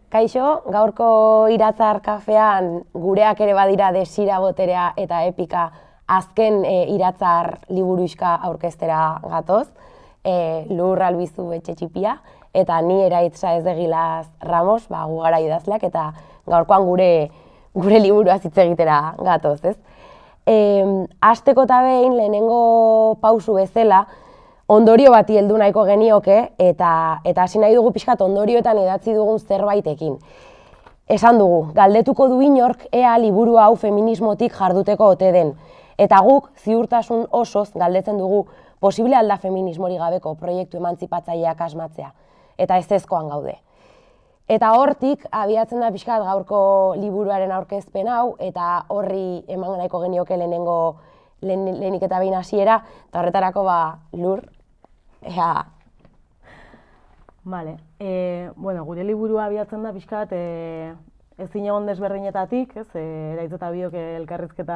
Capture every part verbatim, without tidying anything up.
Kaixo, gaurko Iratzar kafean gureak ere badira Desira boterea eta epika azken e, Iratzar liburuxka aurkeztera gatoz, e, Lur Albizu Etxetxipia, eta ni Eraitza Ezegilaz Ramos, ba, gu gara idazleak, eta gaurkoan gure, gure liburua hitz egitera gatoz, ez? E, Hasteko eta behin lehenengo pausu bezala, ondorio bati heldu nahiko genioke, eta eta hasi nahi dugu pixkat ondorioetan idatzi dugun zerbaitekin. Esan dugu, galdetuko du inork ea liburu hau feminismotik jarduteko ote den. Eta guk ziurtasun osoz galdetzen dugu posible alda feminismori gabeko proiektu emantzipatzaileak asmatzea. Eta ez ezkoan gaude. Eta hortik abiatzen da pixkat gaurko liburuaren aurkezpen hau, eta horri eman nahiko genioke lehenengo lehenik eta behin hasiera, eta horretarako ba, Lur, ea... Vale. E, bueno, gure liburua abiatzen da pixkat e, ezin egon desberdinetatik, ez? E, Eraitz eta biok elkarrizketa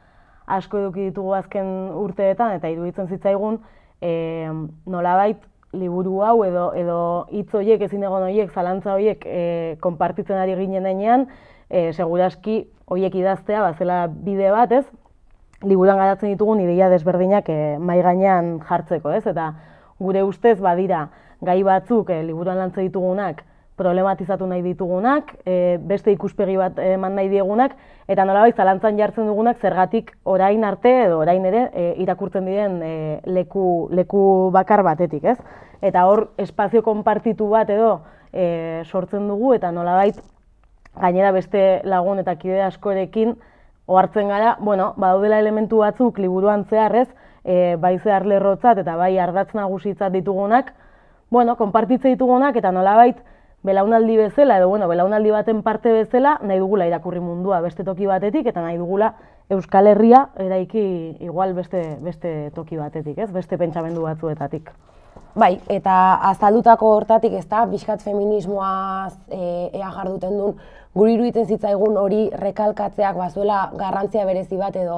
asko eduki ditugu azken urteetan, eta iruditzen zitzaigun e, nolabait liburu hau edo edo hitz horiek, ezin egon horiek, zalantza horiek e, konpartitzen ari ginen denean, e, seguraski horiek idaztea, bazela bide bat, ez? Liburuan garatzen ditugun ideia desberdinak e, mahai gainean jartzeko, ez? Eta gure ustez badira gai batzuk e, liburuan lantzen ditugunak, problematizatu nahi ditugunak, e, beste ikuspegi bat eman nahi diegunak, eta nolabait zalantzan jartzen dugunak zergatik orain arte edo orain ere e, irakurtzen diren e, leku, leku bakar batetik, ez? Eta hor espazio konpartitu bat edo e, sortzen dugu, eta nolabait gainera beste lagun eta kide askorekin ohartzen gara, bueno, badaudela elementu batzuk liburuan zeharrez, e, bai zehar lerrotzat eta bai ardatz nagusitzat ditugunak, bueno, konpartitze ditugunak eta nolabait belaunaldi bezala edo bueno, belaunaldi baten parte bezala nahi dugula irakurri mundua beste toki batetik eta nahi dugula Euskal Herria eraiki igual beste, beste toki batetik, ez? Beste pentsamendu batzuetatik. Bai, eta azaldutako hortatik ez da, pixkat feminismoaz e, ea jarduten duen, guri iruditzen zitzaigun hori rekalkatzeak bazuela garrantzia berezi bat edo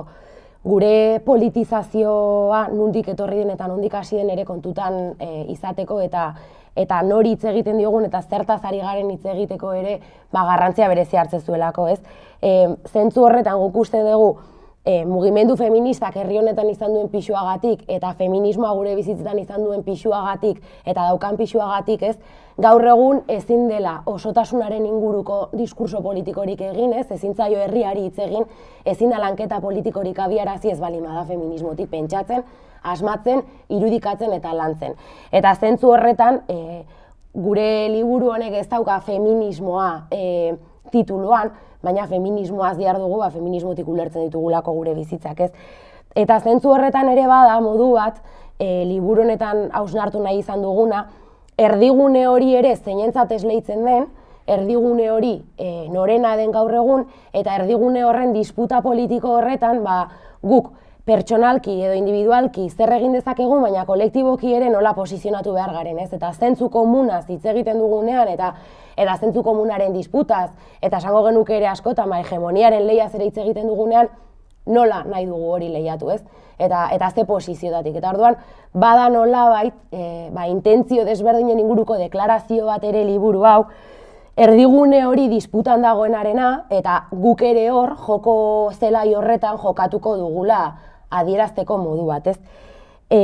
gure politizazioa nondik etorri den eta nondik hasi den ere kontutan e, izateko eta eta nori hitz egiten diogun eta zertaz ari garen hitz egiteko ere ba, garrantzia berezi hartzen zuelako, ez? E, zentzu horretan guk uste dugu e, mugimendu feministak herri honetan izan duen pisuagatik eta feminismoa gure bizitzetan izan duen pisuagatik eta daukan pisuagatik, ez? Gaur egun ezin dela osotasunaren inguruko diskurso politikorik egin, ez? Ezin zaio herriari hitz egin, ezin da lanketa politikorik abiarazi ez baldin bada feminismotik pentsatzen, asmatzen, irudikatzen eta lantzen. Eta zentzu horretan, e, gure liburu honek ez dauka feminismoa e, tituluan, baina feminismoaz dihar dugu, ba, feminismotik ulertzen ditugulako gure bizitzak, ez? Eta zentzu horretan ere bada modu bat, e, liburu honetan hausnartu nahi izan duguna, erdigune hori ere zeinentzat esleitzen den, erdigune hori e, norena den gaur egun, eta erdigune horren disputa politiko horretan, ba, guk pertsonalki edo individualki zer egin dezakegun, baina kolektiboki ere nola posizionatu behar garen, ez? Eta zentzu komunaz hitz egiten dugunean, eta eta zentzu komunaren disputaz, eta esango genuke ere askotan, ba, hegemoniaren lehiaz ere hitz egiten dugunean, nola nahi dugu hori lehiatu, ez? Eta, eta ze posiziotatik. Eta orduan, bada nolabait, e, ba, intentzio desberdinen inguruko deklarazio bat ere liburu hau, erdigune hori disputan dagoenarena, eta guk ere hor, joko zelai horretan jokatuko dugula adierazteko modu bat, ez? E,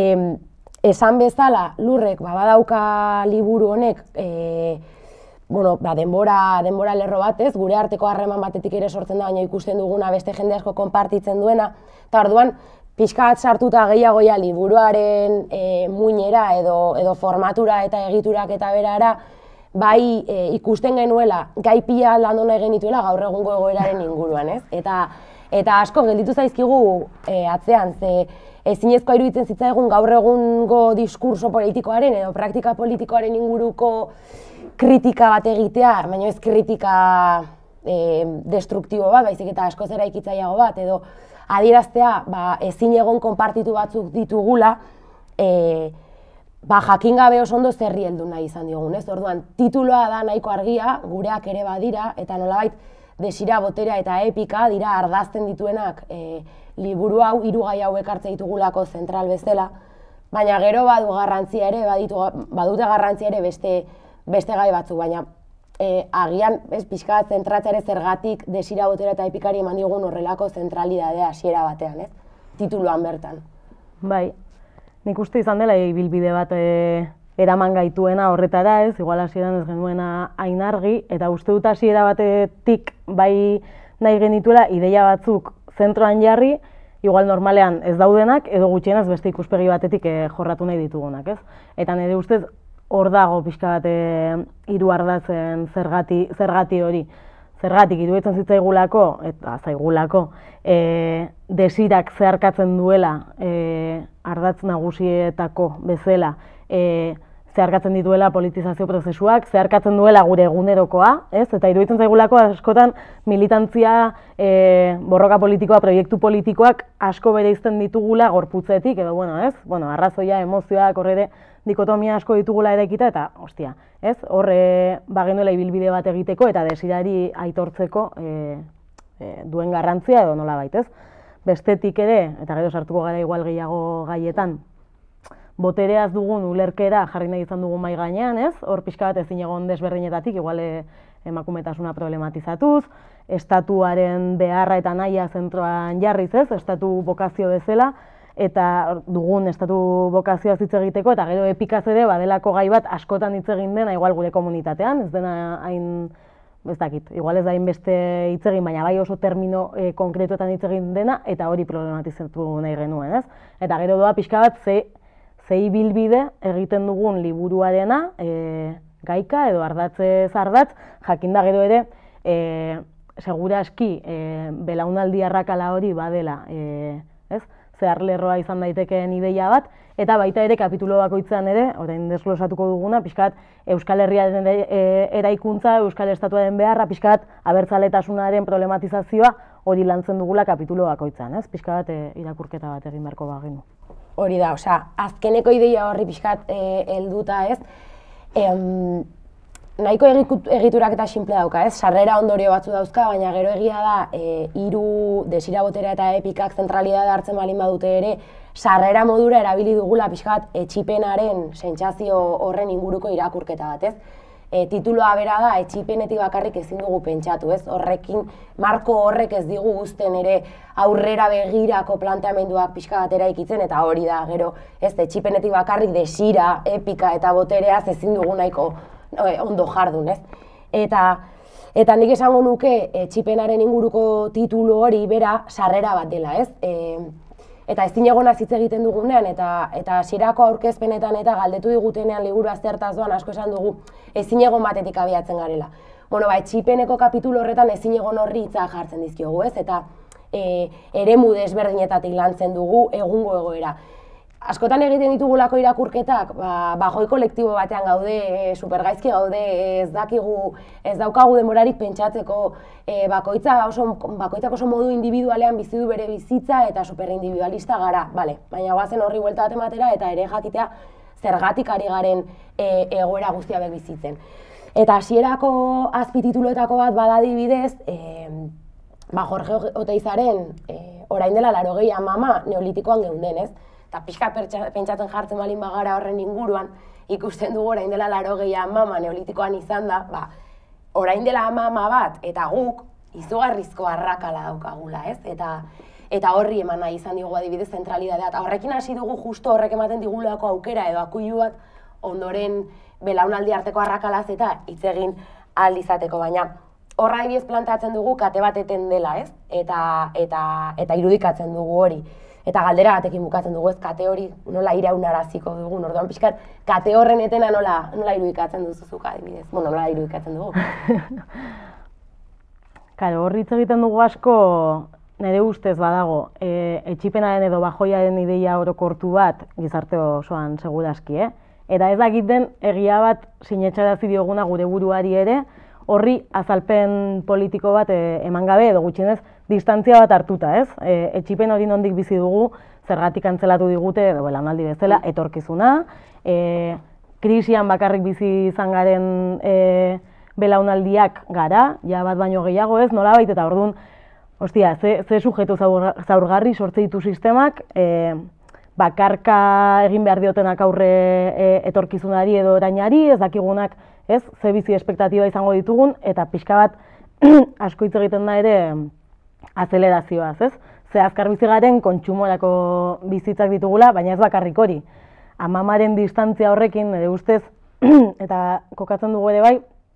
esan bezala, Lurrek, ba, badauka liburu honek, e, bueno, ba, denbora, denbora lerro bat, ez? Gure arteko harreman batetik ere sortzen da, baina ikusten duguna beste jende asko konpartitzen duena, eta orduan, pixka bat sartuta gehiagoia liburuaren e, muinera edo, edo formatura eta egiturak eta berara, bai e, ikusten genuela, gai pila landu nahi genituela gaur egungo egoeraren inguruan, ez? Eta, eta asko gelditu zaizkigu e, atzean, ze ezinezkoa iruditzen zitzaigun gaur egungo diskurso politikoaren edo praktika politikoaren inguruko kritika bat egitea, baina ez kritika e, destruktibo bat, baizik eta askoz eraikitzaileago bat, edo adieraztea ba, ezin egon konpartitu batzuk ditugula, e, ba, jakin gabe oso ondo zerri heldu nahi izan diogun, ez? Orduan, tituloa da nahiko argia, gureak ere badira, eta nolabait Desira boterea eta epika dira ardazten dituenak e, liburu hau, hiru gai hauek hartzen ditugulako zentral bezala, baina gero badu garrantzia ere, baditu, badute garrantzia ere beste, beste gai batzuk, baina e, agian, ez, pixka bat zentratzeare zergatik desira botera eta epikari eman diogun horrelako zentralidadea hasiera batean, ez? Tituluan bertan. Bai, nik uste izan dela ibilbide bat e, eraman gaituena horretara, ez, igual hasieran ez genuena hain argi, eta uste dut hasiera batetik bai nahi genituela ideia batzuk zentroan jarri, igual normalean ez daudenak, edo gutxienez beste ikuspegi batetik e, jorratu nahi ditugunak, ez? Eta nire ustez hor dago pixka bat e, hiru ardatzen zergati, zergati hori. Zergatik iruditzen zitzaigulako, eta zaigulako, e, desirak zeharkatzen duela e, ardatz nagusietako bezala, e, zeharkatzen dituela politizazio prozesuak, zeharkatzen duela gure egunerokoa, ez? Eta iruditzen zaigulako askotan militantzia, e, borroka politikoa, proiektu politikoak asko bereizten ditugula gorputzetik, edo, bueno, ez? Bueno, arrazoia, emozioak, horre dikotomia asko ditugula eraikita, eta, ostia, ez? Horre bagenuela ibilbide bat egiteko eta desirari aitortzeko e, e, duen garrantzia edo nola baitez. Bestetik ere, eta gero sartuko gara igual gehiago gaietan, botereaz dugun ulerkera jarri nahi izan dugun mai gainean, ez? Hor pixka bat ezin egon desberdinetatik, igual emakumetasuna problematizatuz, estatuaren beharra eta nahia zentroan jarriz, ez? Estatu bokazio bezala, eta dugun estatu bokazioa hitz egiteko, eta gero epikaz ere badelako gai bat askotan hitz egin dena, igual gure komunitatean, ez dena hain, ez dakit, igual ez da hainbeste hitz egin, baina bai oso termino e, konkretuetan hitz egin dena, eta hori problematizatu nahi genuen, ez? Eta gero doa pixka bat, ze ze ibilbide egiten dugun liburuarena, e, gaika edo ardatzez ardatz, jakinda gero ere, e, seguraski e, belaunaldi arrakala hori badela, e, ez? Zehar lerroa izan daitekeen ideia bat, eta baita ere kapitulo bakoitzean ere, orain desglosatuko duguna, pixkat Euskal Herriaren eraikuntza, Euskal Estatuaren beharra, pixkat abertzaletasunaren problematizazioa hori lantzen dugula kapitulo bakoitzean, ez? Pixka bat e, irakurketa bat egin beharko bagenu. Hori da, osea, azkeneko ideia horri pixkat helduta, ez? Em, nahiko egiturak eta sinple dauka, ez? Sarrera ondorio batzu dauzka, baina gero egia da, e, hiru desira botera eta epikak zentralidade hartzen balin badute ere, sarrera modura erabili dugula pixkat etxipenaren sentsazio horren inguruko irakurketa bat, ez? E, tituloa bera da, etxipenetik bakarrik ezin dugu pentsatu, ez? Horrekin, marko horrek ez digu guzten ere aurrera begirako planteamenduak pixka bat eraikitzen, eta hori da, gero, ez, etxipenetik bakarrik desira, epika eta botereaz ezin dugu nahiko ondo jardun, ez? Eta, eta nik esango nuke etxipenaren inguruko titulu hori bera sarrera bat dela, ez? E, eta ezin egonaz hitz egiten dugunean, eta eta hasierako aurkezpenetan eta galdetu digutenean liburu aztertaz doan asko esan dugu ezin egon batetik abiatzen garela. Bueno, ba, etxipeneko kapitulu horretan ezin egon horri hitza jartzen dizkiogu, ez? Eta e, eremu desberdinetatik lantzen dugu egungo egoera. Askotan egiten ditugulako irakurketak, ba, bajoi kolektibo batean gaude, e, supergaizki gaude, ez dakigu, ez daukagu denborarik pentsatzeko, e, bakoitza oso, bakoitzak oso modu individualean bizi du bere bizitza eta superindividualista gara, bale, baina goazen horri buelta bat ematera eta ere jakitea zergatik ari garen e, egoera guztia bizitzen. Eta hasierako azpitituluetako bat badadibidez, e, ba, Jorge Oteizaren e, orain dela laurogei mama neolitikoan geunden, ez? Eta pixka pentsatzen jartzen balin bagara horren inguruan, ikusten dugu orain dela laurogei mama neolitikoan izan da, ba, orain dela mama bat eta guk izugarrizko arrakala daukagula, ez? Eta, eta horri eman nahi izan digu adibidez zentralidadea. Eta horrekin hasi dugu justo horrek ematen digulako aukera edo akuilu bat ondoren belaunaldi arteko arrakalaz eta hitz egin ahal izateko, baina horra adibidez planteatzen dugu kate bat eten dela, ez? Eta, eta, eta irudikatzen dugu hori. Eta galdera batekin bukatzen dugu, ez, kate hori nola iraunaraziko dugun, orduan pixkat, kate horren etena nola, nola irudikatzen duzuzuk adibidez, bueno, nola irudikatzen dugu. Karo, horri hitz egiten dugu asko, nire ustez badago, e, etxipenaren edo bajoiaren ideia orokortu bat gizarte osoan seguraski, eh? Eta ez dakiten egia bat sinetxarazi dioguna gure buruari ere, horri azalpen politiko bat e, eman gabe edo gutxienez distantzia bat hartuta, ez? E, etxipen hori nondik bizi dugu, zergatik antzelatu digute, edo belaunaldi bezala, etorkizuna, e, krisian bakarrik bizi izan garen e, belaunaldiak gara, ja bat baino gehiago, ez? Nolabait eta orduan, ostia, ze, ze sujetu zaurgarri sortze ditu sistemak, e, bakarka egin behar diotenak aurre e, etorkizunari edo orainari, ez dakigunak ez, ze bizi espektatiba izango ditugun, eta pixka bat asko hitz egiten da ere azelerazioaz, ez? Ze azkar bizi garen kontsumorako bizitzak ditugula, baina ez bakarrik hori. Amamaren distantzia horrekin, nire ustez, eta kokatzen dugu ere bai,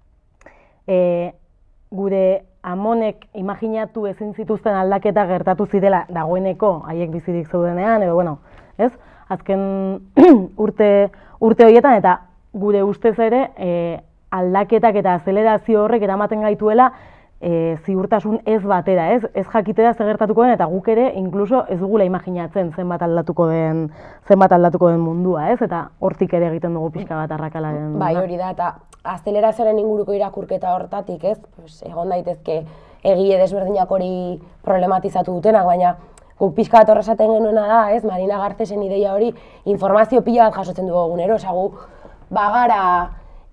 e, gure amonek imaginatu ezin zituzten aldaketa gertatu zirela dagoeneko haiek bizirik zeudenean, edo bueno, ez? Azken urte, urte horietan, eta gure ustez ere e, aldaketak eta azelerazio horrek eramaten gaituela e, ziurtasun ez batera, ez? Ez jakitera zer gertatuko den, eta guk ere inkluso ez dugula imaginatzen zenbat aldatuko den, zenbat aldatuko den mundua, ez? Eta hortik ere egiten dugu pixka bat arrakalaren. Bai, hori da, eta azelerazioaren inguruko irakurketa hortatik, ez? Pues, egon daitezke egile desberdinak hori problematizatu dutenak, baina guk pixka bat horrezaten genuena da, ez? Marina Garcesen ideia hori informazio pila bat jasotzen dugu egunero, osagu bagara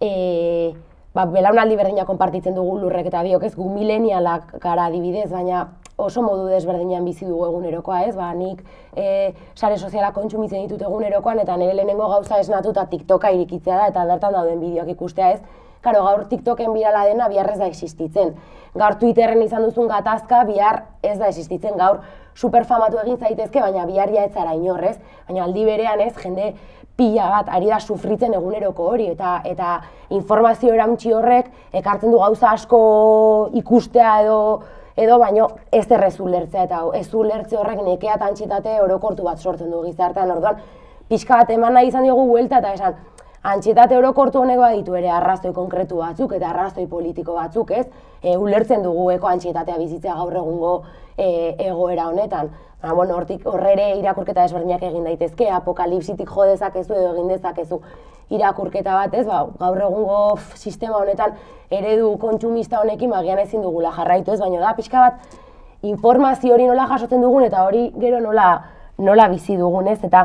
e, ba, belaunaldi berdina konpartitzen dugu lurrek eta biok, ez? Gu milenialak gara adibidez, baina oso modu desberdinean bizi dugu egunerokoa, ez? Ba, nik e, sare sozialak kontsumitzen ditut egunerokoan, eta nire lehenengo gauza esnatuta TikToka irikitzea da, eta bertan dauden bideoak ikustea, ez? Karo, gaur TikToken birala dena bihar ez da existitzen. Gaur Twitterren izan duzun gatazka bihar ez da existitzen. Gaur superfamatu egin zaitezke, baina biharria ez zara inorrez. Baina aldi berean ez, jende pila bat ari da sufritzen eguneroko hori, eta eta informazio erantzi horrek ekartzen du gauza asko ikustea edo edo baino ez errez ulertzea, eta ez ulertze horrek nekea eta antsietate orokortu bat sortzen du gizartean. Orduan, pixka bat eman nahi izan diogu buelta eta esan, antsietate orokortu honek baditu ere arrazoi konkretu batzuk eta arrazoi politiko batzuk, ez? E, ulertzen dugu eko antsietatea bizitzea gaur egungo e, egoera honetan. Ba, bueno, hortik horrere irakurketa desberdinak egin daitezke, apokalipsitik jo dezakezu edo egin dezakezu irakurketa bat, ez? Ba, gaur egungo pff, sistema honetan eredu kontsumista honekin magian ezin dugula jarraitu, ez? Baina da, pixka bat informazio hori nola jasotzen dugun eta hori gero nola, nola bizi dugun, ez? Eta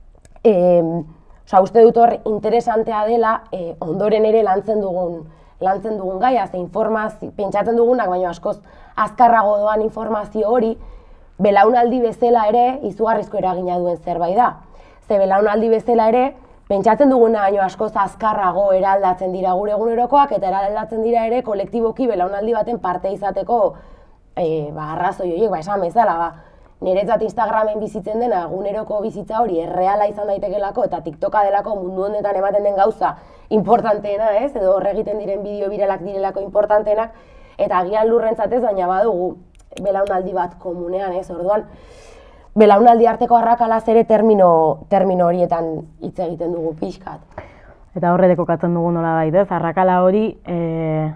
e, Osa, uste dut hor interesantea dela, eh, ondoren ere lantzen dugun, lantzen dugun gaia, ze informazio, pentsatzen dugunak, baina askoz azkarrago doan informazio hori, belaunaldi bezala ere izugarrizko eragina duen zerbait da. Ze belaunaldi bezala ere, pentsatzen duguna baino askoz azkarrago eraldatzen dira gure egunerokoak, eta eraldatzen dira ere kolektiboki belaunaldi baten parte izateko eh, ba, arrazoi horiek, ba, esan bezala, ba, niretzat Instagramen bizitzen dena eguneroko bizitza hori erreala izan daitekelako eta TikToka delako mundu honetan ematen den gauza importanteena, ez? Edo hor egiten diren bideo biralak direlako importanteenak, eta agian lurrentzatez, baina badugu belaunaldi bat komunean, ez? Orduan, belaunaldi arteko arrakalaz ere termino, termino horietan hitz egiten dugu pixkat. Eta horre dekokatzen dugu nolabait, ez? Arrakala hori, e...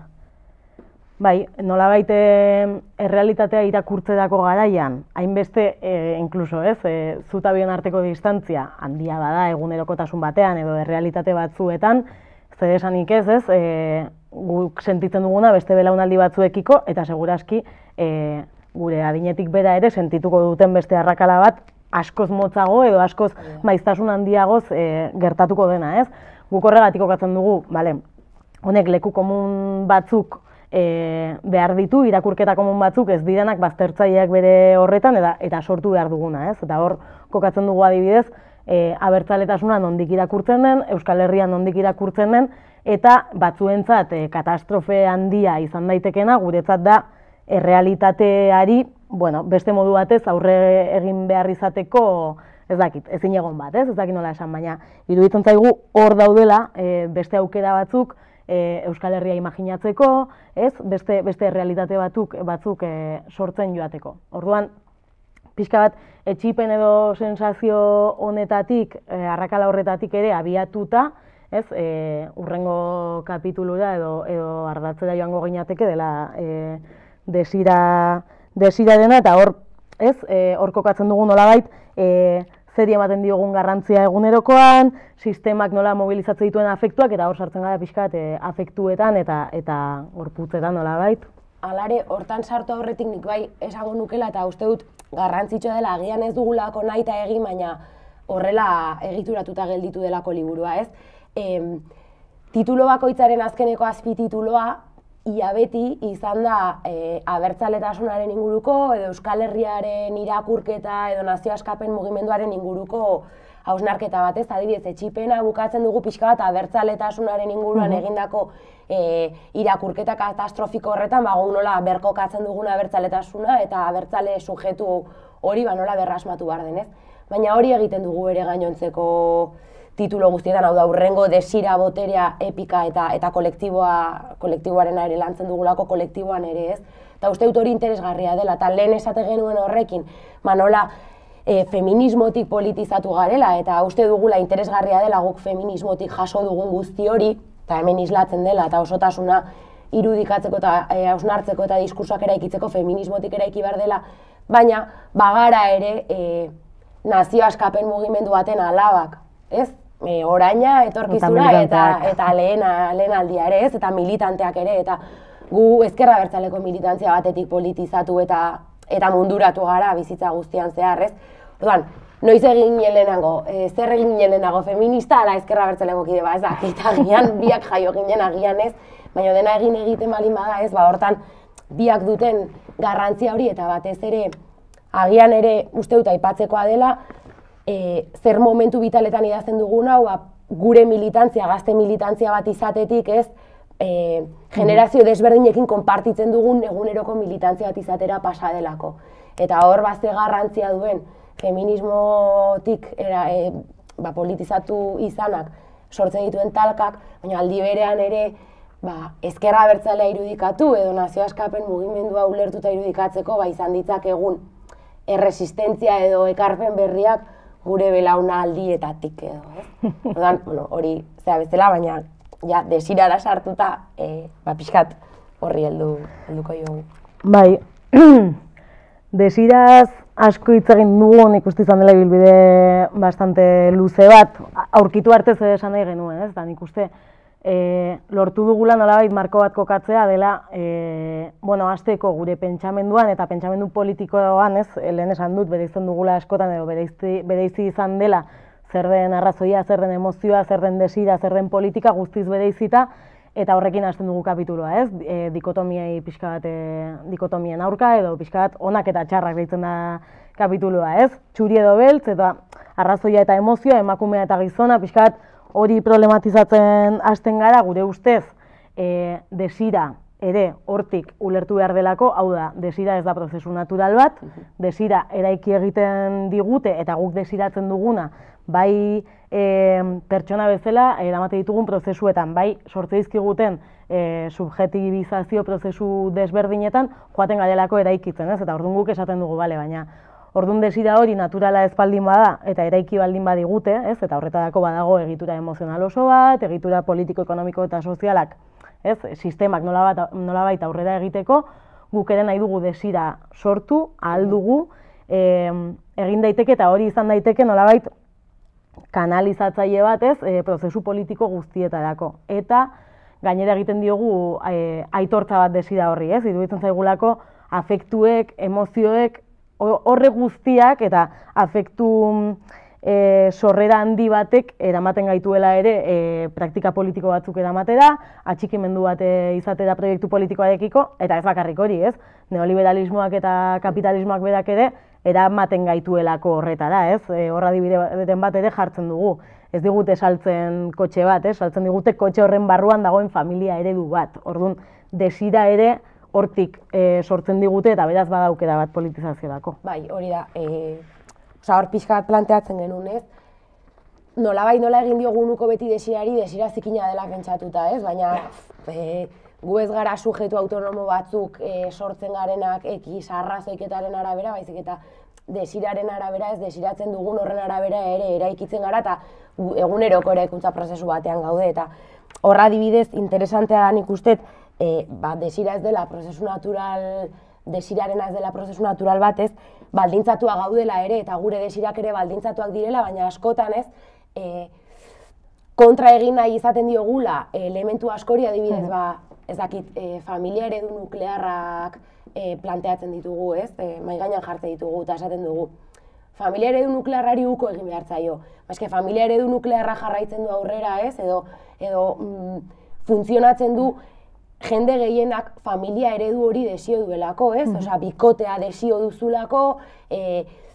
bai, nolabait errealitatea irakurtzerako garaian, hainbeste, e, inkluso, ez, e, zuta bion arteko distantzia handia bada egunerokotasun batean edo errealitate batzuetan, zer esanik ez, ez, e, guk sentitzen duguna beste belaunaldi batzuekiko, eta seguraski e, gure adinetik bera ere sentituko duten beste arrakala bat askoz motzago edo askoz maiztasun handiagoz e, gertatuko dena, ez? Guk horregatik kokatzen dugu, bale, honek leku komun batzuk E, behar ditu, irakurketa komun batzuk ez direnak baztertzaileak bere horretan eta, eta sortu behar duguna, ez? Eta hor kokatzen dugu adibidez, e, abertzaletasuna nondik irakurtzen den, Euskal Herrian nondik irakurtzen den, eta batzuentzat e, katastrofe handia izan daitekena, guretzat da errealitateari, bueno, beste modu batez aurre egin behar izateko, ez dakit, ezin egon bat, ez? Ez dakit nola esan, baina iruditzen zaigu hor daudela e, beste aukera batzuk, E, Euskal Herria imaginatzeko, ez? Beste, beste realitate batzuk, batzuk e, sortzen joateko. Orduan, pixka bat, etxipen edo sensazio honetatik, e, arrakala horretatik ere abiatuta, ez? E, urrengo kapitulura edo, edo ardatzera joango ginateke dela e, desira, desira dena, eta hor, ez? E, hor kokatzen dugu nolabait, e, zeri ematen diogun garrantzia egunerokoan, sistemak nola mobilizatzen dituen afektuak, eta hor sartzen gara pixkat e, afektuetan eta eta gorputzetan nolabait. Alare, hortan sartu aurretik nik bai esango nukela, eta uste dut garrantzitsua dela, agian ez dugulako nahi eta egin, baina horrela egituratuta gelditu delako liburua, ez? E, titulo bakoitzaren azkeneko azpitituloa, ia beti izan da e, abertzaletasunaren inguruko edo Euskal Herriaren irakurketa edo nazio askapen mugimenduaren inguruko hausnarketa bat, ez, adibidez, etxipena bukatzen dugu pixka bat abertzaletasunaren inguruan Mhm. egindako e, irakurketa katastrofiko horretan, ba, gu nola berkokatzen dugun abertzaletasuna eta abertzale sujetu hori ba, nola berrasmatu behar denez. Baina hori egiten dugu ere gainontzeko titulo guztietan, hau da, hurrengo desira, boterea, epika eta eta kolektiboa, kolektiboarena ere lantzen dugulako kolektiboan ere ez. Eta uste dut hori interesgarria dela, eta lehen esate genuen horrekin, ba, nola, E, feminismotik politizatu garela, eta uste dugula interesgarria dela guk feminismotik jaso dugun guzti hori, eta hemen islatzen dela, eta osotasuna irudikatzeko eta e, hausnartzeko eta diskursoak eraikitzeko feminismotik eraiki behar dela, baina bagara ere e, nazio askapen mugimendu baten alabak, ez? E, oraina, etorkizuna eta, eta lehena, lehen aldia ere, ez? Eta militanteak ere, eta gu ezkerra abertzaleko militantzia batetik politizatu eta eta munduratu gara bizitza guztian zehar, ez? Orduan, noiz egin lehenago, e, zer egin lehenago, feminista ala ezkerra abertzaleko kide, ba, ez da, eta agian biak jaio ginen agian ez, baina dena egin egiten balin bada ez, ba, hortan biak duten garrantzia hori eta batez ere, agian ere uste dut aipatzekoa dela, e, zer momentu bitaletan idazten duguna, ba, gure militantzia, gazte militantzia bat izatetik ez, e, generazio desberdinekin konpartitzen dugun eguneroko militantzia bat izatera pasa delako. Eta hor bazte garrantzia duen feminismotik era, e, ba, politizatu izanak sortzen dituen talkak, baina aldi berean ere ba, ezkerra abertzalea irudikatu edo nazio askapen mugimendua ulertuta irudikatzeko ba, izan ditzakegu erresistentzia edo ekarpen berriak gure belaunaldietatik edo, ez? Orduan, bueno, hori zea bezala, baina ja, desirara sartuta, e, ba, pixkat horri heldu, helduko jogu. Bai, desiraz asko hitz egin dugu, nik uste izan dela ibilbide bastante luze bat, aurkitu arte zer esan nahi genuen, ez? Da, nik uste e, lortu dugula nolabait marko bat kokatzea dela, e, bueno, hasteko gure pentsamenduan eta pentsamendu politikoan, ez? Lehen esan dut, bereizten dugula askotan edo bereizi, bereizi izan dela, zer den arrazoia, zer den emozioa, zer den desira, zer den politika guztiz bereizita, eta horrekin hasten dugu kapituloa, ez? E, dikotomiei pixka bat, e, dikotomien aurka edo pixka bat onak eta txarrak deitzen da kapituloa, ez? Txuri edo beltz eta arrazoia eta emozioa, emakumea eta gizona, pixka bat hori problematizatzen hasten gara gure ustez e, desira ere hortik ulertu behar delako, hau da, desira ez da prozesu natural bat, desira eraiki egiten digute eta guk desiratzen duguna, bai e, pertsona bezala eramate ditugun prozesuetan, bai sortze dizkiguten e, subjetibizazio prozesu desberdinetan joaten garelako eraikitzen, ez? Eta orduan guk esaten dugu, bale, baina orduan desira hori naturala ez baldin bada eta eraiki baldin badigute, ez? Eta horretarako badago egitura emozional oso bat, egitura politiko, ekonomiko eta sozialak, ez? Sistemak nolabait, nolabait aurrera egiteko, guk ere nahi dugu desira sortu, ahal dugu, e, egin daiteke eta hori izan daiteke nolabait kanalizatzaile bat, ez, e, prozesu politiko guztietarako. Eta gainera egiten diogu e, aitortza bat desira horri, ez? Iruditzen zaigulako afektuek, emozioek, horre guztiak eta afektu e, sorrera handi batek eramaten gaituela ere e, praktika politiko batzuk eramatera, atxikimendu bat e, izatera proiektu politikoarekiko, eta ez bakarrik hori, ez? Neoliberalismoak eta kapitalismoak berak ere eramaten gaituelako horretara, ez? E, horra adibideren bat ere jartzen dugu. Ez digute saltzen kotxe bat, ez? Saltzen digute kotxe horren barruan dagoen familia eredu bat. Orduan, desira ere hortik e, sortzen digute eta beraz badaukera bat politizaziorako. Bai, hori da. E, Osa, hor pixka bat planteatzen genuen, ez? Nolabait nola egin diogunuko beti desirari, desira zikina dela pentsatuta, ez? Baina e, gu ez gara sujetu autonomo batzuk e, sortzen garenak ekiz arrazoiketaren arabera, baizik eta desiraren arabera, ez desiratzen dugun horren arabera ere eraikitzen gara eta eguneroko eraikuntza prozesu batean gaude. Eta horra adibidez, interesantea da nik ustet, e, ba, desira ez dela prozesu natural, desirarena ez dela prozesu natural bat, ez, baldintzatua gaudela ere, eta gure desirak ere baldintzatuak direla, baina askotan ez, e, kontra egin nahi izaten diogula elementu askori adibidez, ba, ez dakit, e, familia eredu nuklearrak e, planteatzen ditugu, ez, e, mahai gainean jartzen ditugu eta esaten dugu. Familia eredu nuklearrari uko egin behar zaio. Eske familia eredu nuklearra jarraitzen du aurrera, ez, edo, edo mm, funtzionatzen du jende gehienak familia eredu hori desio duelako, ez? Osea, bikotea desio duzulako, e,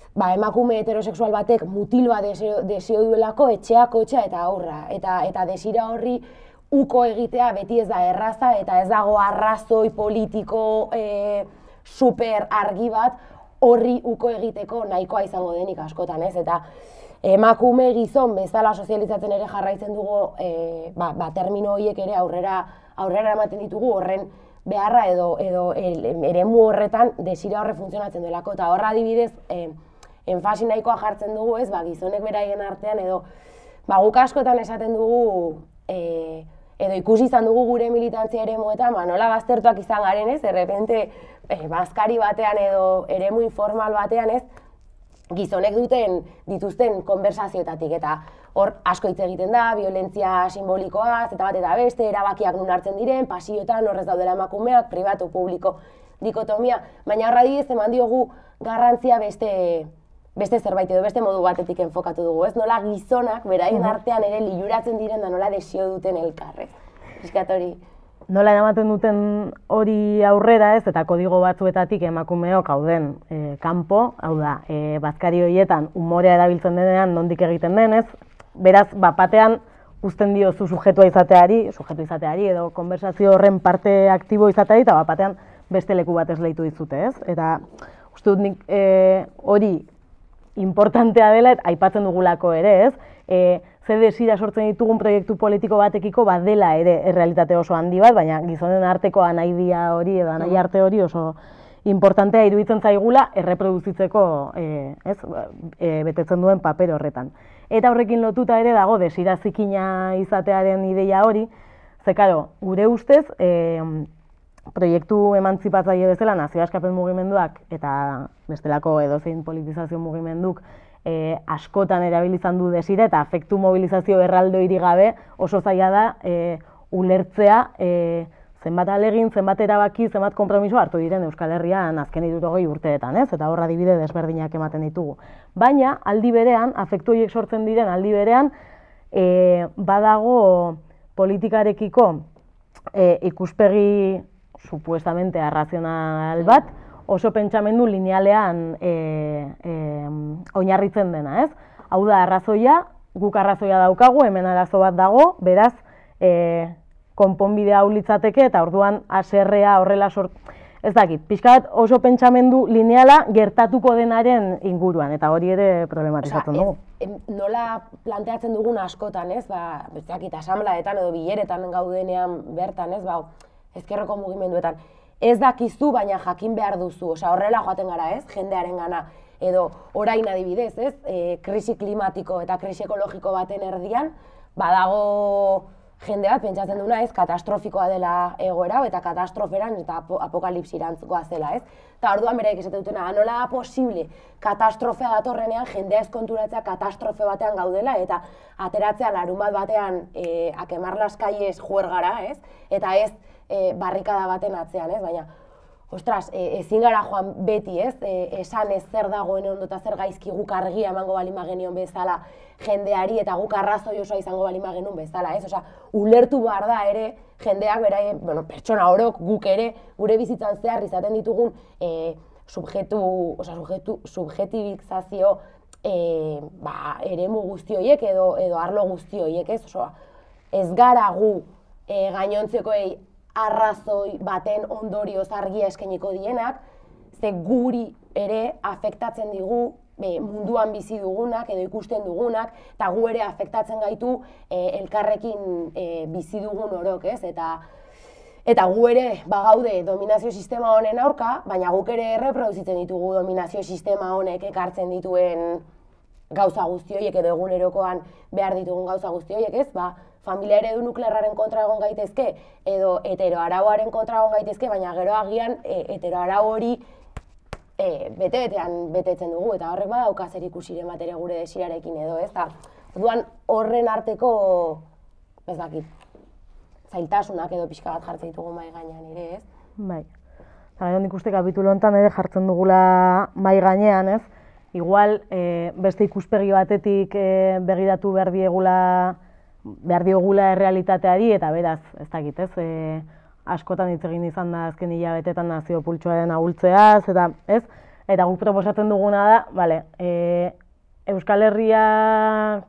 ba, emakume heterosexual batek mutil bat desio, desio duelako etxea, kotxa eta aurra. Eta, eta desira horri uko egitea beti ez da erraza eta ez dago arrazoi politiko e, super argi bat horri uko egiteko nahikoa izango denik askotan, ez? Eta emakume gizon bezala sozializatzen ere jarraitzen dugu e, ba, ba, termino horiek ere aurrera aurrera ematen ditugu horren beharra edo, edo eremu horretan desira horre funtzionatzen delako. Eta horra adibidez, e, enfasi nahikoa jartzen dugu, ez, ba, gizonek beraien artean edo ba, guk askotan esaten dugu e, edo ikusi izan dugu gure militantzia eremuetan, ba, nola baztertuak izan garen, ez, errepente e, bazkari batean edo eremu informal batean, ez, gizonek duten dituzten konversazioetatik eta hor asko hitz egiten da, violentzia simbolikoaz, eta bat eta beste, erabakiak nun hartzen diren, pasioetan, horrez daudela emakumeak, pribatu, publiko, dikotomia, baina horra adibidez eman diogu garrantzia beste, beste zerbait edo beste modu batetik enfokatu dugu, ez? Nola gizonak beraien artean ere liluratzen diren da nola desio duten elkarrez. Piskat hori. Nola eramaten duten hori aurrera, ez, eta kodigo batzuetatik emakumeok gauden e, kanpo, hau da, e, bazkari horietan umorea erabiltzen denean nondik egiten denez, beraz, bat batean uzten diozu sujetua izateari, sujetu izateari edo konversazio horren parte aktibo izateari, eta bat batean beste leku bat esleitu dizute, ez? Eta uste dut nik e, hori importantea dela, eta aipatzen dugulako ere, ez? E, ze desira sortzen ditugun proiektu politiko batekiko badela ere errealitate oso handi bat, baina gizonen arteko anaidia hori edo anai arte hori oso importantea iruditzen zaigula erreproduzitzeko e, ez, e, betetzen duen paper horretan. Eta horrekin lotuta ere dago desira zikina izatearen ideia hori, ze karo, gure ustez, e, proiektu emantzipatzaile bezala nazio askapen mugimenduak eta bestelako edozein politizazio mugimenduk E, askotan erabilizan du desira eta afektu mobilizazio erraldoirik gabe oso zaila da e, ulertzea e, zenbat alegin, zenbat erabaki, zenbat konpromiso hartu diren Euskal Herrian azken hirurogei urteetan, ez? Eta horra adibide desberdinak ematen ditugu. Baina, aldi berean, afektu horiek sortzen diren aldi berean, e, badago politikarekiko e, ikuspegi supuestamente arrazional bat, oso pentsamendu linealean e, e, oinarritzen dena, ez? Hau da, arrazoia, guk arrazoia daukagu, hemen arazo bat dago, beraz, e, konponbidea hau litzateke eta orduan haserrea horrela sort... Ez dakit, pixka bat oso pentsamendu lineala gertatuko denaren inguruan, eta hori ere problematizatzen dugu. Nola planteatzen dugun askotan, ez? Ba, ez dakit, asanbladetan edo bileretan gaudenean bertan, ez? Ba, ezkerreko mugimenduetan. Ez dakizu, baina jakin behar duzu, osea, horrela joaten gara, ez, jendearen gana, edo orain adibidez, ez, e, krisi klimatiko eta krisi ekologiko baten erdian, badago jende bat pentsatzen duna, ez, katastrofikoa dela egoera, eta katastroferan eta apokalipsirantzukoa zela, ez. Eta orduan beraik esate dutena, nola da posible katastrofea datorrenean jendea ez konturatzea katastrofe batean gaudela, eta ateratzea larun bat batean e, a quemar las calles juergara, ez, eta ez, E, barrikada baten atzean, ez? Baina, ostras, e, ezin gara joan beti, ez? E, esan ez zer dagoen ondo eta zer gaizki guk argia emango balima genion bezala jendeari eta guk arrazoi osoa izango balima genuen bezala, ez? Osea, ulertu behar da ere jendeak beraien, bueno, pertsona orok guk ere gure bizitzan zehar izaten ditugun e, subjetu, osea, subjetu, subjetibizazio e, ba, eremu guzti horiek edo, edo arlo guzti horiek, ez? Osea, ez gara gu e, gainontzekoei arrazoi baten ondorioz argia eskainiko dienak, ze guri ere afektatzen digu be, munduan bizi dugunak edo ikusten dugunak, eta gu ere afektatzen gaitu e, elkarrekin e, bizi dugun orok, ez? Eta, eta gu ere bagaude dominazio sistema honen aurka, baina guk ere erreproduzitzen ditugu dominazio sistema honek ekartzen dituen gauza guzti horiek edo egunerokoan behar ditugun gauza guzti horiek, ez? Ba, familia eredu nuklearraren kontra egon gaitezke edo heteroarauaren kontra egon gaitezke, baina gero agian e, heteroarau hori e, bete-betean betetzen dugu, eta horrek badauka zer ikusiren bat ere gure desirarekin edo, ez? Orduan horren arteko, ez dakit, zailtasunak edo pixka bat jartzen ditugu mahai gainean ere, ez? Bai. Eta nik uste kapitulu honetan ere jartzen dugula mahai gainean, ez? Igual, e, beste ikuspegi batetik e, begiratu behar diegula behar diogula errealitateari, eta beraz, ez dakit, ez, e, askotan hitz egin izan da azken hilabetetan nazio pultsuaren ahultzeaz, eta ez, Eta guk proposatzen duguna da, bale, e, Euskal Herria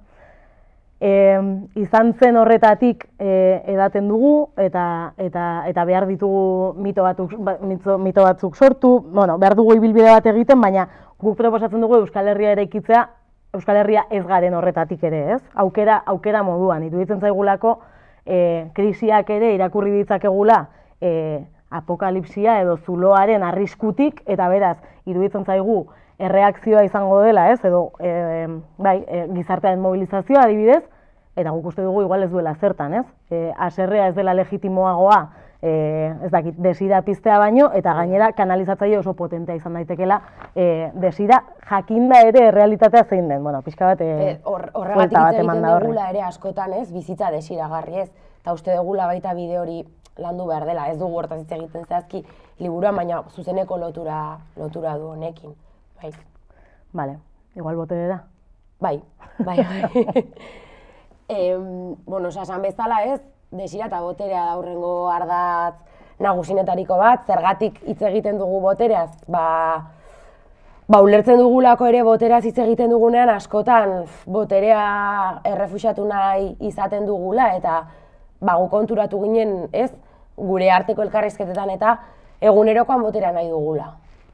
e, izan zen horretatik e, edaten dugu eta, eta, eta behar ditugu mito batzuk, mito, mito batzuk sortu, bueno, behar dugu ibilbide bat egiten, baina guk proposatzen dugu Euskal Herria eraikitzea, Euskal Herria ez garen horretatik ere, ez? Aukera, aukera moduan, iruditzen zaigulako e, krisiak ere irakurri ditzakegula e, apokalipsia edo zuloaren arriskutik, eta beraz, iruditzen zaigu erreakzioa izango dela, ez? Edo e, bai, e, gizartearen mobilizazioa adibidez, eta guk uste dugu igual ez duela zertan, ez? E, haserrea ez dela legitimoagoa, e, ez dakit, desira piztea baino, eta gainera kanalizatzaile oso potentea izan daitekela e, desira jakinda ere errealitatea zein den. Bueno, pixka bat e, horregatik hitz egiten dugula ere askotan, ez? Bizitza desiragarri, ez? Eta uste dugula baita bide hori landu behar dela, ez dugu hortaz hitz egiten zehazki liburuan, baina zuzeneko lotura, lotura du honekin. Bai. Vale, igual bote da. Bai, bai, bai. e, bueno, esan bezala ez, desira eta boterea da hurrengo ardatz nagusinetariko bat, zergatik hitz egiten dugu botereaz, ba, ba ulertzen dugulako ere botereaz hitz egiten dugunean askotan boterea errefuxiatu nahi izaten dugula, eta ba, gu konturatu ginen, ez, gure arteko elkarrizketetan eta egunerokoan boterea nahi dugula.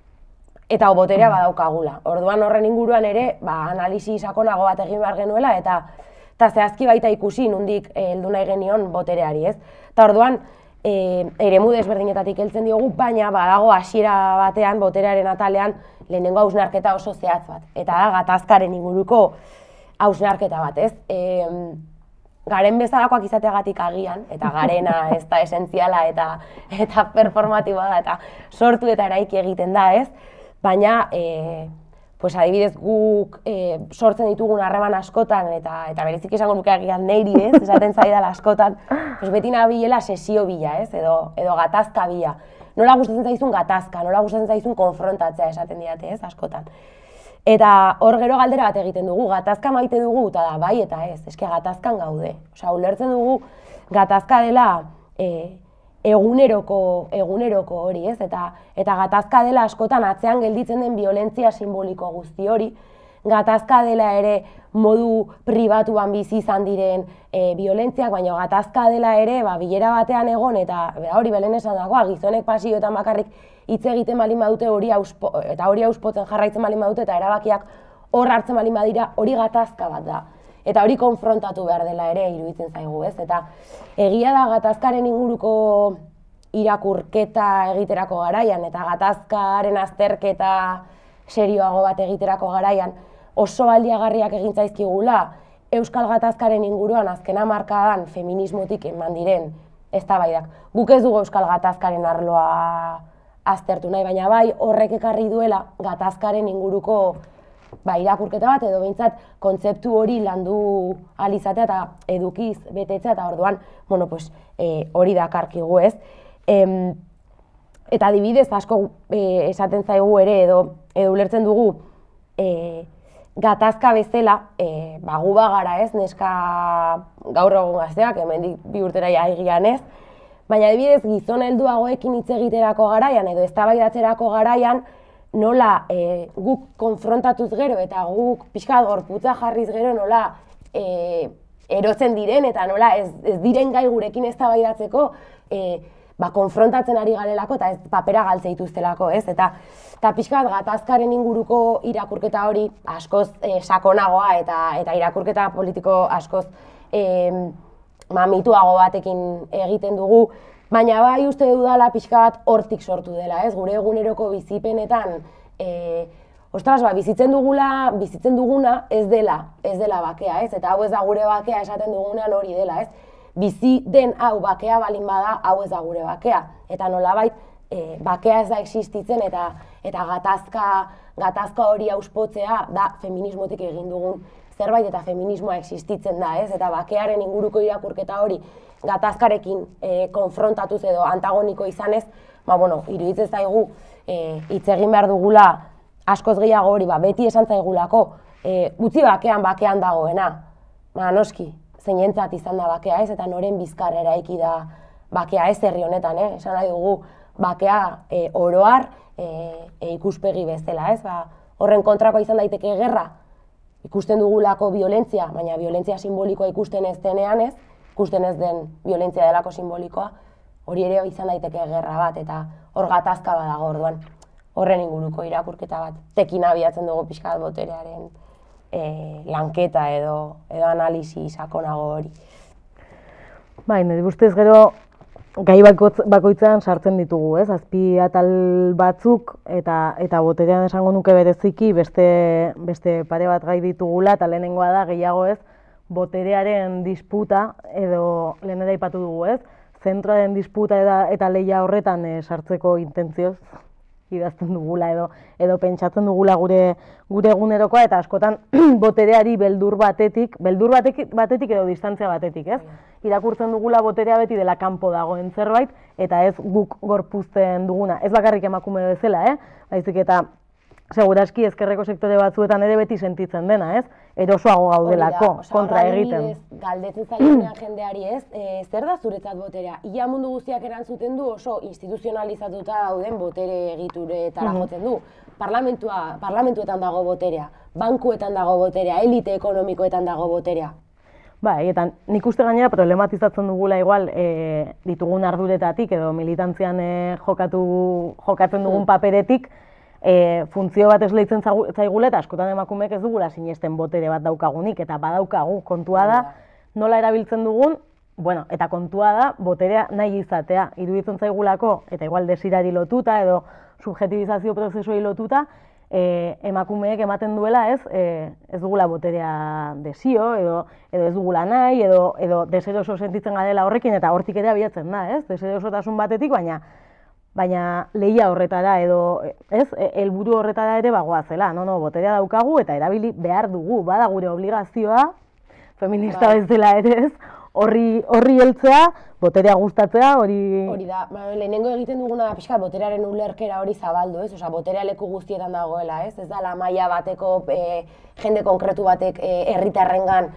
Eta boterea badaukagula. Orduan horren inguruan ere, ba, analisi sakonago bat egin behar genuela, eta, eta zehazki baita ikusi nondik heldu nahi genion botereari, ez? Eta orduan, e, eremu desberdinetatik heltzen diogu, baina badago hasiera batean, boterearen atalean, lehenengo hausnarketa oso zehatz bat. Eta da, gatazkaren inguruko hausnarketa bat, ez? E, garen bezalakoak izateagatik agian, eta garena ez da esentziala eta, eta performatiboa da, eta sortu eta eraiki egiten da, ez? Baina, e, pues adibidez guk e, sortzen ditugun harreman askotan, eta, eta berezik esango nuke agian neiri, ez? Esaten zaidala askotan, pues beti nabilela sesio bila, ez? Edo, edo gatazka bila. Nola gustatzen zaizun gatazka, nola gustatzen zaizun konfrontatzea esaten diate, ez? Askotan. Eta hor gero galdera bat egiten dugu, gatazka maite dugu, eta da, bai eta ez, eske gatazkan gaude. Osea, ulertzen dugu gatazka dela e, eguneroko, eguneroko hori, ez? Eta, eta gatazka dela askotan atzean gelditzen den biolentzia simboliko guzti hori, gatazka dela ere modu pribatuan bizi izan diren e, biolentziak, baina gatazka dela ere ba, bilera batean egon, eta hori belen esan dagoa, gizonek pasioetan bakarrik hitz egiten balin badute hori auspo, eta hori auspotzen jarraitzen balin badute, eta erabakiak hor hartzen balin badira, hori gatazka bat da. Eta hori konfrontatu behar dela ere iruditzen zaigu, ez? Eta egia da gatazkaren inguruko irakurketa egiterako garaian, eta gatazkaren azterketa serioago bat egiterako garaian, oso baldiagarriak egin zaizkigula Euskal Gatazkaren inguruan azken hamarkadan feminismotik eman diren eztabaidak. Guk ez dugu Euskal Gatazkaren arloa aztertu nahi, baina bai horrek ekarri duela gatazkaren inguruko ba, irakurketa bat, edo behintzat kontzeptu hori landu ahal izatea eta edukiz betetzea, eta orduan, bueno, pues, e, hori dakarkigu, ez? Em, eta adibidez asko e, esaten zaigu ere, edo, edo ulertzen dugu, e, gatazka bezala, e, ba, gu bagara, ez? Neska gaur egun gazteak, hemendik bi urtera aigian, ez? Baina adibidez gizon helduagoekin hitz egiterako garaian, edo eztabaidatzerako garaian, nola e, guk konfrontatuz gero eta guk pixka bat gorputza jarriz gero nola e, erotzen diren eta nola ez, ez diren gai gurekin eztabaidatzeko e, ba, konfrontatzen ari garelako eta ez papera galtze dituztelako, ez? Eta, eta pixka bat gatazkaren inguruko irakurketa hori askoz e, sakonagoa eta, eta irakurketa politiko askoz e, mamituago batekin egiten dugu, baina bai uste dudala pixka bat hortik sortu dela, ez? Gure eguneroko bizipenetan, e, ostras, ba, bizitzen dugula, bizitzen duguna ez dela, ez dela bakea, ez? Eta hau ez da gure bakea esaten dugunean hori dela, ez? Bizi den hau bakea balin bada, hau ez da gure bakea. Eta nolabait, e, bakea ez da existitzen eta, eta gatazka, gatazka hori auspotzea da feminismotik egin dugun zerbait eta feminismoa existitzen da, ez? Eta bakearen inguruko irakurketa hori gatazkarekin e, konfrontatuz edo antagoniko izanez, ba, bueno, iruditzen zaigu e, hitz egin behar dugula askoz gehiago hori, ba, beti esan zaigulako, e, utzi bakean bakean dagoena, ba, noski, zeinentzat izan da bakea, ez? Eta noren bizkar eraiki da bakea ez herri honetan, eh? Esan nahi dugu, bakea e, oroar e, e, ikuspegi bezala, ez? Ba, horren kontrakoa izan daiteke gerra, ikusten dugulako violentzia, baina violentzia simbolikoa ikusten ez denean ez, ikusten ez den violentzia delako simbolikoa, hori ere izan daiteke gerra bat, eta hor gatazka badago orduan. Horren inguruko irakurketa bat, tekin abiatzen dugu pixka bat boterearen e, lanketa edo, edo analisi sakonago hori. Bai, nire ustez gero gai bakoitzean sartzen ditugu, ez? Azpi atal batzuk eta eta boterean esango nuke bereziki beste beste pare bat gai ditugula, eta lehenengoa da gehiago ez boterearen disputa edo lehen ere aipatu dugu, ez? Zentroaren disputa eta, eta lehia horretan e, sartzeko intentzioz idazten dugula edo edo pentsatzen dugula gure gure egunerokoa, eta askotan botereari beldur batetik, beldur batetik, batetik edo distantzia batetik, ez? Irakurtzen dugula boterea beti dela kanpo dagoen zerbait eta ez guk gorpuzten duguna. Ez bakarrik emakume bezala, eh? Baizik eta segurazki ezkerreko sektore batzuetan ere beti sentitzen dena, ez? Erosoago gaudelako kontra egiten. Galdetzen zaionean jendeari, ez? E, zer da zuretzat boterea? Ia mundu guztiak erantzuten du oso instituzionalizatuta dauden botere egituretara jotzen du. Parlamentua, parlamentuetan dago boterea, bankuetan dago boterea, elite ekonomikoetan dago boterea. Bai, eta nik uste gainera problematizatzen dugula igual e, ditugun arduretatik edo militantzian e, jokatu, jokatzen dugun paperetik, E, funtzio bat esleitzen zaigula eta askotan emakumeek ez dugula sinesten botere bat daukagunik, eta badaukagu, kontua da nola erabiltzen dugun, bueno, eta kontua da boterea nahi izatea, iruditzen zaigulako, eta igual desirari lotuta edo subjetibizazio prozesuei lotuta, e, emakumeek ematen duela ez, e, ez dugula boterea desio, edo, edo ez dugula nahi, edo, edo deseroso sentitzen garela horrekin, eta hortik ere abiatzen da, ez, deserosotasun batetik, baina baina lehia horretara edo, ez, helburu horretara ere bagoazela, no, no, boterea daukagu eta erabili behar dugu, bada gure obligazioa, feminista bezala ere ez, horri horri heltzea, boterea gustatzea, hori... Hori da, lehenengo egiten duguna da pixka boterearen ulerkera hori zabaldu, ez, osea, boterea leku guztietan dagoela, ez, ez da la maila bateko e, jende konkretu batek herritarrengan,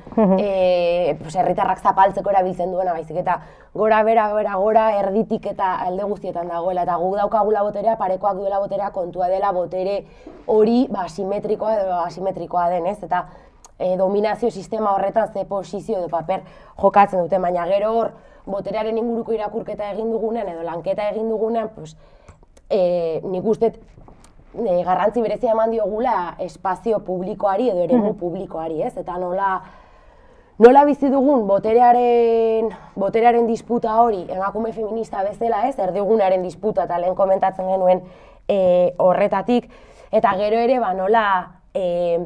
e, pues, herritarrak zapaltzeko erabiltzen duena, baizik eta gora bera, gora, gora, erditik eta alde guztietan dagoela, eta guk daukagula boterea, parekoak duela boterea, kontua dela botere hori, ba, asimetrikoa edo asimetrikoa den, ez, eta e, dominazio sistema horretan ze posizio edo paper jokatzen dute, baina gero hor, boterearen inguruko irakurketa egin dugunean edo lanketa egin dugunean, pues, e, nik uste e, garrantzi berezia eman diogula espazio publikoari edo eremu publikoari, ez? Eta nola, nola bizi dugun boterearen, boterearen disputa hori emakume feminista bezala, ez? Erdigunearen disputa eta lehen komentatzen genuen e, horretatik, eta gero ere ba, nola e,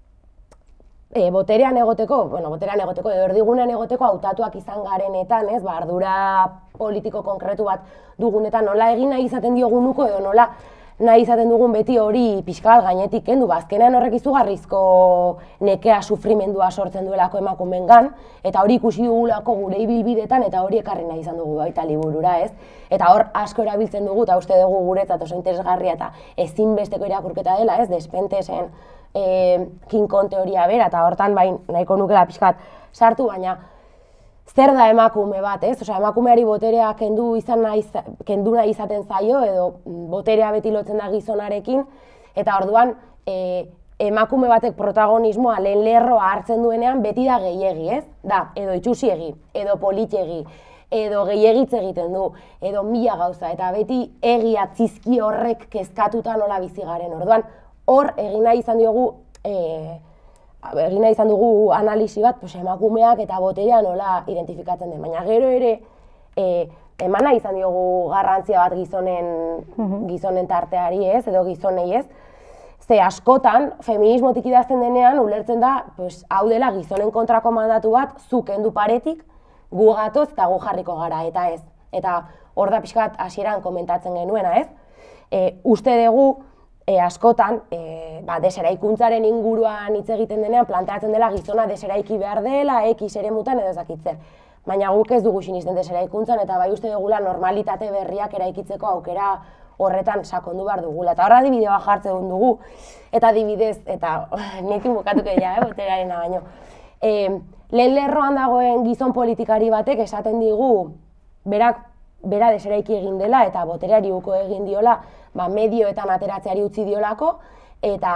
E, boterean egoteko, bueno, boterean egoteko edo erdigunean egoteko hautatuak izan garenetan, ez, ba, ardura politiko konkretu bat dugunetan nola egin nahi izaten diogunuko edo nola nahi izaten dugun beti hori pixka bat gainetik kendu, ba, azkenean horrek izugarrizko nekea sufrimendua sortzen duelako emakumeengan, eta hori ikusi dugulako gure ibilbidetan eta hori ekarri nahi izan dugu baita liburura, ez? Eta hor asko erabiltzen dugu, eta uste dugu guretzat oso interesgarria eta ezinbesteko irakurketa dela, ez, Despentesen E, King Kong teoria bera, eta hortan bain nahiko nukela pixkat sartu, baina zer da emakume bat, ez? Osea, emakumeari boterea kendu, izan nahi, kendu nahi izaten zaio, edo boterea beti lotzen da gizonarekin, eta orduan e, emakume batek protagonismoa lehen lerroa hartzen duenean beti da gehiegi, ez? Da, edo itxusiegi, edo politegi, edo gehiegitz egiten du, edo mila gauza, eta beti egia txizki horrek kezkatuta nola bizi garen, orduan, hor, egin nahi izan diogu, e, egin nahi izan dugu analisi bat, pues, emakumeak eta boterea nola identifikatzen den, baina gero ere e, eman nahi izan diogu garrantzia bat gizonen, gizonen tarteari ez, edo gizonei ez, ze askotan, feminismotik idazten denean, ulertzen da, pues, hau dela gizonen kontrako mandatu bat, zu kendu paretik, gu gatoz eta gu jarriko gara, eta ez. Eta hor da pixka bat hasieran komentatzen genuena, ez? E, uste dugu, E, askotan, e, ba, deseraikuntzaren inguruan hitz egiten denean, planteatzen dela gizona deseraiki behar dela, X eremutan edo ezakitzen. Baina guk ez dugu sinisten deseraikuntzan, eta bai uste dugula normalitate berriak eraikitzeko aukera horretan sakondu behar dugula. Eta horra adibidea jartzen dugu, eta adibidez, eta nekin bukatuko ja, eh, boterearena baino. E, lehen lerroan dagoen gizon politikari batek esaten digu, berak bera deseraiki egin dela eta botereari uko egin diola, ba, medioetan ateratzeari utzi diolako, eta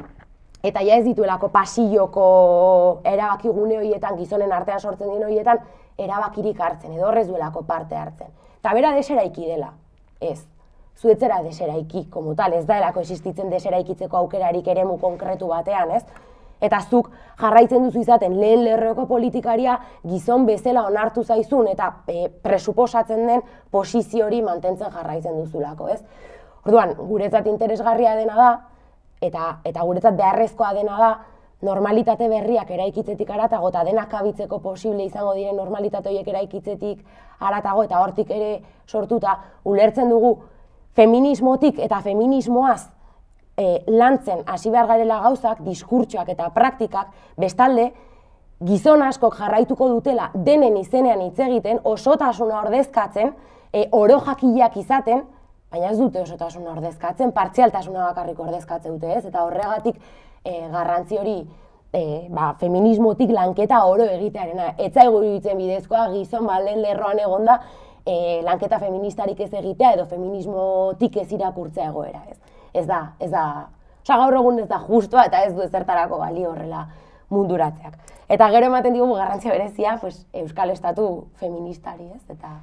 eta ja ez dituelako pasilloko erabaki gune horietan, gizonen artean sortzen dien horietan, erabakirik hartzen, edo horrez duelako parte hartzen. Eta bera deseraiki dela, ez. Zuetzera deseraiki, komo tal, ez da elako existitzen deseraikitzeko aukerarik eremu konkretu batean, ez? Eta zuk jarraitzen duzu izaten lehen lerroko politikaria gizon bezala onartu zaizun eta e, presuposatzen den posizio hori mantentzen jarraitzen duzulako, ez? Orduan, guretzat interesgarria dena da, eta, eta guretzat beharrezkoa dena da, normalitate berriak eraikitzetik aratago eta denak kabitzeko posible izango diren normalitate horiek eraikitzetik aratago eta hortik ere sortuta ulertzen dugu feminismotik eta feminismoaz e, lantzen hasi behar garela gauzak, diskurtsoak eta praktikak, bestalde, gizon askok jarraituko dutela denen izenean hitz egiten, osotasuna ordezkatzen, e, oro jakiak izaten, baina ez dute osotasuna ordezkatzen, partzialtasuna bakarrik ordezkatze dute ez, eta horregatik e, garrantzi hori e, ba, feminismotik lanketa oro egitearena. Ez zaigu iruditzen bidezkoa gizon balden lerroan egonda e, lanketa feministarik ez egitea edo feminismotik ez irakurtzea egoera ez. Ez da, ez da, oza, gaur egun ez da justua eta ez du ezertarako balio horrela munduratzeak. Eta gero ematen digu garrantzia berezia pues, Euskal Estatu feministari ez, eta...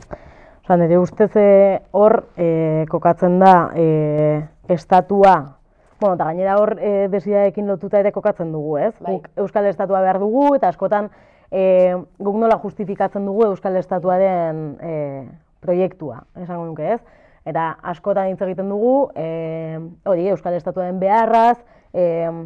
Osa, nire ustez hor e, kokatzen da e, estatua, bueno, eta gainera hor e, desidadekin lotuta ere kokatzen dugu, ez? Bai. Guk Euskal Estatua behar dugu, eta askotan e, guk nola justifikatzen dugu Euskal Estatuaren e, proiektua, esango nuke, ez? Eta askotan hitz egiten dugu, e, hori, Euskal Estatuaren beharraz, e,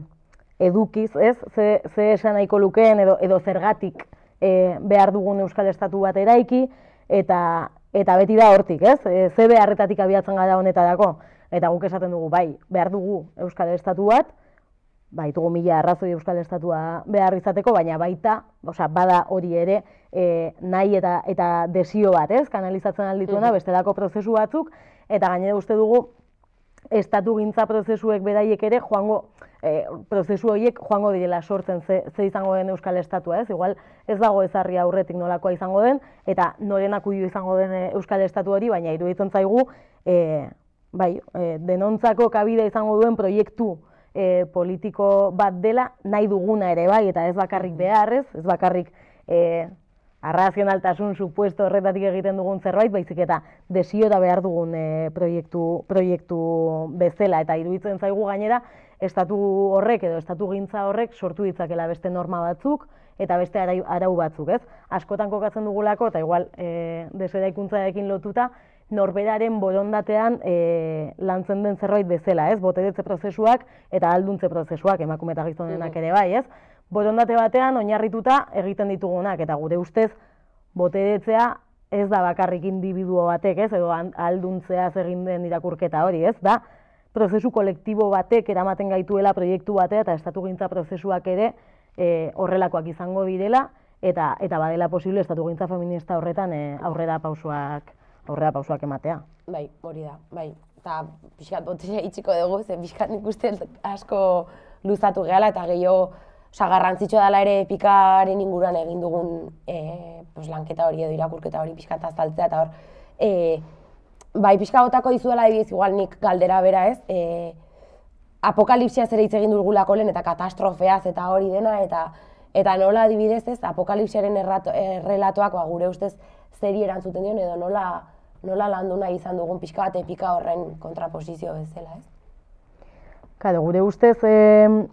edukiz, ez? Ze, ze esan nahiko lukeen edo, edo zergatik e, behar dugun Euskal Estatu bat eraiki, eta Eta beti da hortik, ez? E, ze beharretatik abiatzen gara honetarako. Eta guk esaten dugu, bai, behar dugu Euskal Estatu bat, baitugu mila arrazoi Euskal Estatua behar izateko, baina baita, osea, bada hori ere e, nahi eta, eta desio bat, ez? Kanalizatzen aldituena, mm-hmm. bestelako prozesu batzuk, eta gainera uste dugu, estatu gintza prozesuek beraiek ere joango, e, prozesu horiek joango direla sortzen ze, ze izango den Euskal Estatua, ez? Igual ez dago ezarri aurretik nolakoa izango den, eta norenak uio izango den Euskal Estatu hori, baina iruditzen zaigu, e, bai, e, denontzako kabida izango duen proiektu e, politiko bat dela, nahi duguna ere bai, eta ez bakarrik beharrez, ez bakarrik e, arrazionaltasun supuesto horretatik egiten dugun zerbait, baizik eta desio eta behar dugun e, proiektu, proiektu bezala, eta iruditzen zaigu gainera, estatu horrek edo estatu gintza horrek sortu ditzakela beste norma batzuk, eta beste arau, arau batzuk, ez? Askotan kokatzen dugulako, eta igual e, deseraikuntzarekin lotuta, norberaren borondatean e, lantzen den zerbait bezala, ez? Boteretze prozesuak eta alduntze prozesuak, emakume eta gizonenak ere bai, ez? Borondate batean oinarrituta egiten ditugunak, eta gure ustez boteretzea ez da bakarrik individuo batek, ez? Edo alduntzeaz egin den irakurketa hori, ez? Da prozesu kolektibo batek eramaten gaituela proiektu batea eta estatugintza prozesuak ere e, horrelakoak izango direla, eta eta badela posible estatugintza feminista horretan e, aurrera pausoak aurrera pausoak ematea. Bai, hori da, bai. Eta pixkat boterea itxiko dugu, ze pixkat nik uste asko luzatu gehala eta gehiago Osa, garrantzitsua dela ere epikaren inguruan egin dugun e, pues, lanketa hori edo irakurketa hori pixkat azaltzea, eta hor, e, bai, pixka botako dizuela adibidez, igual nik galdera bera ez, e, apokalipsiaz ere hitz egin dugulako lehen eta katastrofeaz eta hori dena, eta eta nola adibidez ez, apokalipsiaren errelatoak ba, gure ustez zeri erantzuten dion, edo nola, nola landu nahi izan dugun pixka bat epika horren kontraposizio bezala, ez? Kale, gure ustez, eh...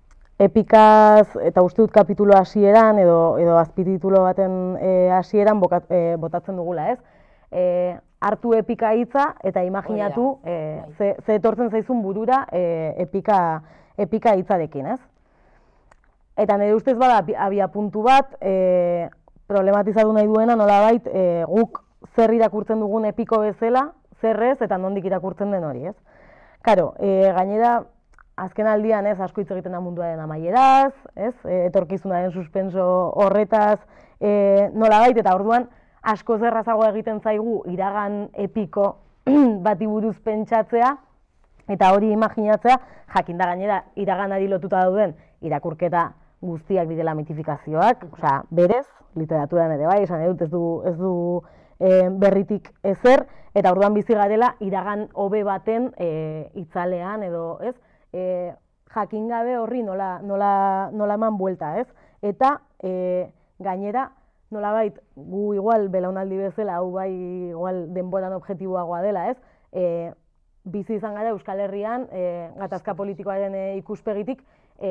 epikaz, eta uste dut kapitulo hasieran edo, edo azpititulo baten e, hasieran bokat, e, botatzen dugula, ez? E, hartu epika hitza eta imaginatu e, ze, ze etortzen zaizun burura e, epika, epika hitzarekin, ez? Eta nire ustez bada abia puntu bat, e, problematizatu nahi duena nolabait e, guk zer irakurtzen dugun epiko bezala, zerrez eta nondik irakurtzen den hori, ez? Karo, e, gainera, azken aldian ez asko hitz egiten da munduaren amaieraz, ez? E, etorkizunaren suspenso horretaz e, nolabait, eta orduan asko zerrazago egiten zaigu iragan epiko bati buruz pentsatzea eta hori imaginatzea, jakinda gainera iraganari lotuta dauden irakurketa guztiak direla mitifikazioak, osea, berez, literaturan ere bai, esan edut ez du, ez du berritik ezer, eta orduan bizi garela iragan hobe baten itzalean edo, ez? Jakin gabe horri nola eman buelta, ez? Eta gainera, nolabait, gu igual belaunaldi bezala, hau bai igual denboran objektiboagoa dela, ez? Bizi izan gara Euskal Herrian, gatazka politikoaren ikuspegitik,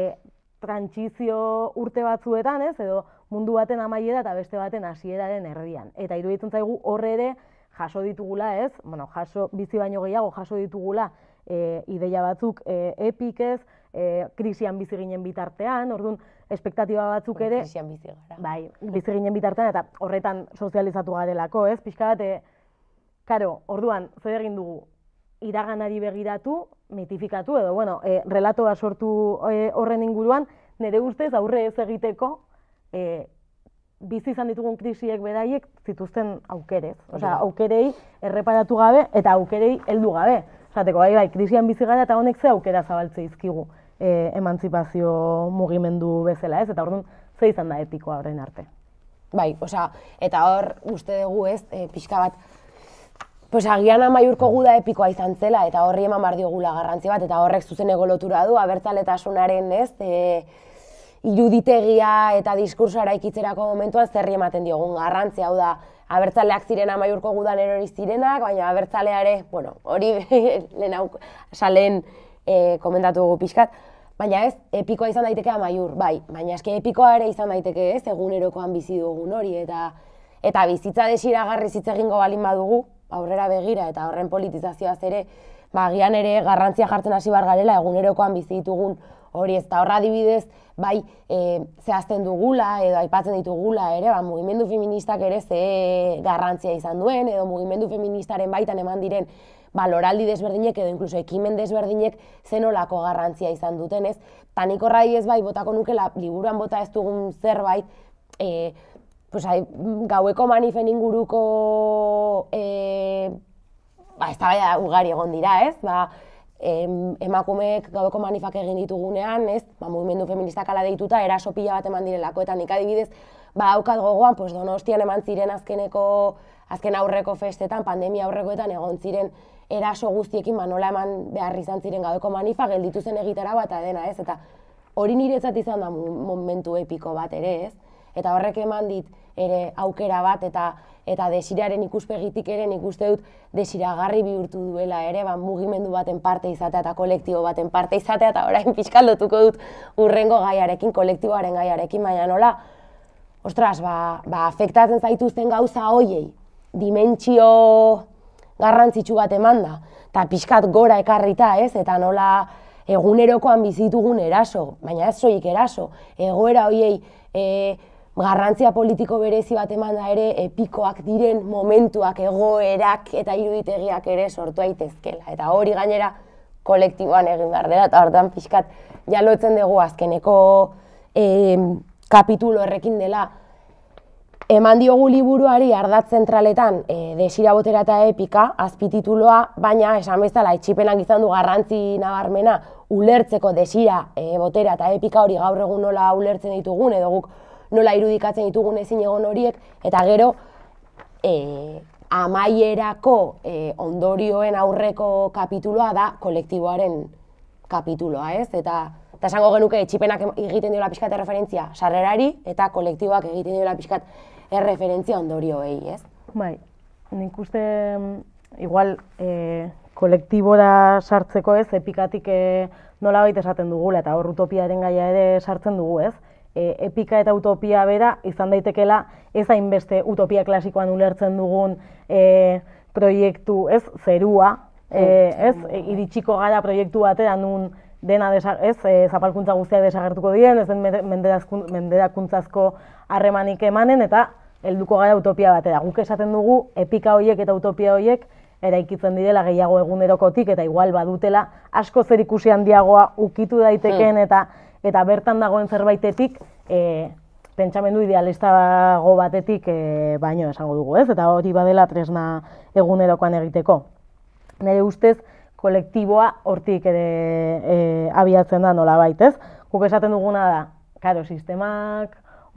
trantsizio urte batzuetan, ez? Edo mundu baten amaiera eta beste baten hasieraren erdian. Eta iruditzen zaigu horre ere jaso ditugula, ez? Bueno, jaso, bizi baino gehiago jaso ditugula ideia batzuk epikez, krisian bizi ginen bitartean, orduan, espektatiba batzuk ere... Krisian bizi gara. Bai, bizi ginen bitartean, eta horretan sozializatu garelako, ez? Pixka bat, karo, orduan, zer egin dugu, iraganari begiratu, mitifikatu, edo, bueno, relatoa sortu horren inguruan, nire ustez aurre ez egiteko, bizi izan ditugun krisiek beraiek zituzten aukerez. Osea, aukerei erreparatu gabe eta aukerei heldu gabe. Osateko, bai, bai, krisian bizi gara eta honek ze aukera zabaltze izkigu emantzipazio mugimendu bezala, ez? Eta orduan, ze izan da epikoa horrein arte. Bai, osea, eta hor uste dugu, ez, pixka bat, pues agian Amaiurko guda epikoa izan zela, eta horri eman behar diogula garrantzi bat, eta horrek zuzeneko lotura du, abertzaletasunaren, ez, iruditegia eta diskursoa eraikitzerako momentuan zerri ematen diogun garrantzia, hau da, abertzaleak ziren Amaiurko gudan erori zirenak, baina abertzaleare, bueno, hori lehen hau, salen komentatu dugu pixkat, baina ez, epikoa izan daiteke Amaiur, bai, baina eske epikoa ere izan daiteke ez, egunerokoan bizi dugun hori, eta eta bizitza desiragarri hitz egingo balin badugu, aurrera begira eta horren politizazioaz ere, agian ere garrantzia jartzen hasi bar garela egunerokoan bizi ditugun hori, ez da horra adibidez, bai, zehazten dugula edo aipatzen ditugula ere, mugimendu feministak ere ze garrantzia izan duen, edo mugimendu feministaren baitan eman diren baloraldi desberdinek edo inkluso ekimen desberdinek zenolako garrantzia izan duten, ez? Tanik horra ez bai, botako nukela, liburuan bota ez dugun zerbait, pues, gaueko manifen inguruko ba, eztabaida ugari egon dira, ez? Ba, em, emakumeek gaueko manifak egin ditugunean, ez? Ba, mugimendu feministak ala deituta eraso pila bat eman direlako, eta nik adibidez, ba, haukat gogoan, pues, Donostian eman ziren azkeneko, azken aurreko festetan, pandemia aurrekoetan egon ziren eraso guztiekin, ba, nola eman behar izan ziren gaueko manifa, gelditu zen egitera bat dena, ez? Eta hori niretzat izan da momentu epiko bat ere, ez? Eta horrek eman dit ere aukera bat eta eta desiraren ikuspegitik ere nik uste dut desiragarri bihurtu duela ere, ba, mugimendu baten parte izatea eta kolektibo baten parte izatea, eta orain pixkaldotuko dut urrengo gaiarekin, kolektiboaren gaiarekin, baina nola, ostras, ba, ba, afektatzen zaituzten gauza hoiei, dimentsio garrantzitsu bat eman da, eta pixkat gora ekarrita, ez, eta nola egunerokoan bizitugun eraso, baina ez soilik eraso, egoera hoiei e, garrantzia politiko berezi bat eman da ere epikoak diren momentuak, egoerak eta iruditegiak ere sortu daitezkela. Eta hori gainera kolektiboan egin behar dela, eta hortan pixkat jalotzen dugu azkeneko kapitulo errekin dela. Eman diogu liburuari ardatz zentraletan desira botera eta epika, azpitituloa, baina esan bezala etxipenak izan du garrantzi nabarmena ulertzeko desira botera eta epika hori gaur egun nola ulertzen ditugun, edo guk nola irudikatzen ditugun ezin egon horiek, eta gero amaierako ondorioen aurreko kapituloa da kolektiboaren kapituloa, ez? Eta esango genuke etxipenak egiten diola pixkat erreferentzia sarrerari, eta kolektiboak egiten diola pixkat erreferentzia ondorioei, ez? Bai, nik uste, igual, kolektibora sartzeko ez, epikatik nolabait esaten dugula, eta hor utopiaren gaia ere sartzen dugu, ez? Epika eta utopia bera izan daitekela ez hainbeste utopia klasikoan ulertzen dugun proiektu, ez, zerua, ez, iritsiko gara proiektu batera nun dena, ez, zapalkuntza guztiak desagertuko diren, ez den menderakuntzazko harremanik emanen, eta helduko gara utopia batera. Guk esaten dugu epika horiek eta utopia horiek eraikitzen direla gehiago egunerokotik, eta igual badutela asko zerikusi handiagoa ukitu daitekeen eta eta bertan dagoen zerbaitetik pentsamendu idealistago batetik baino esango dugu, ez? Eta hori badela tresna egunerokoan egiteko. Nire ustez, kolektiboa hortik ere abiatzen da nolabait, ez? Guk esaten duguna da, karo, sistemak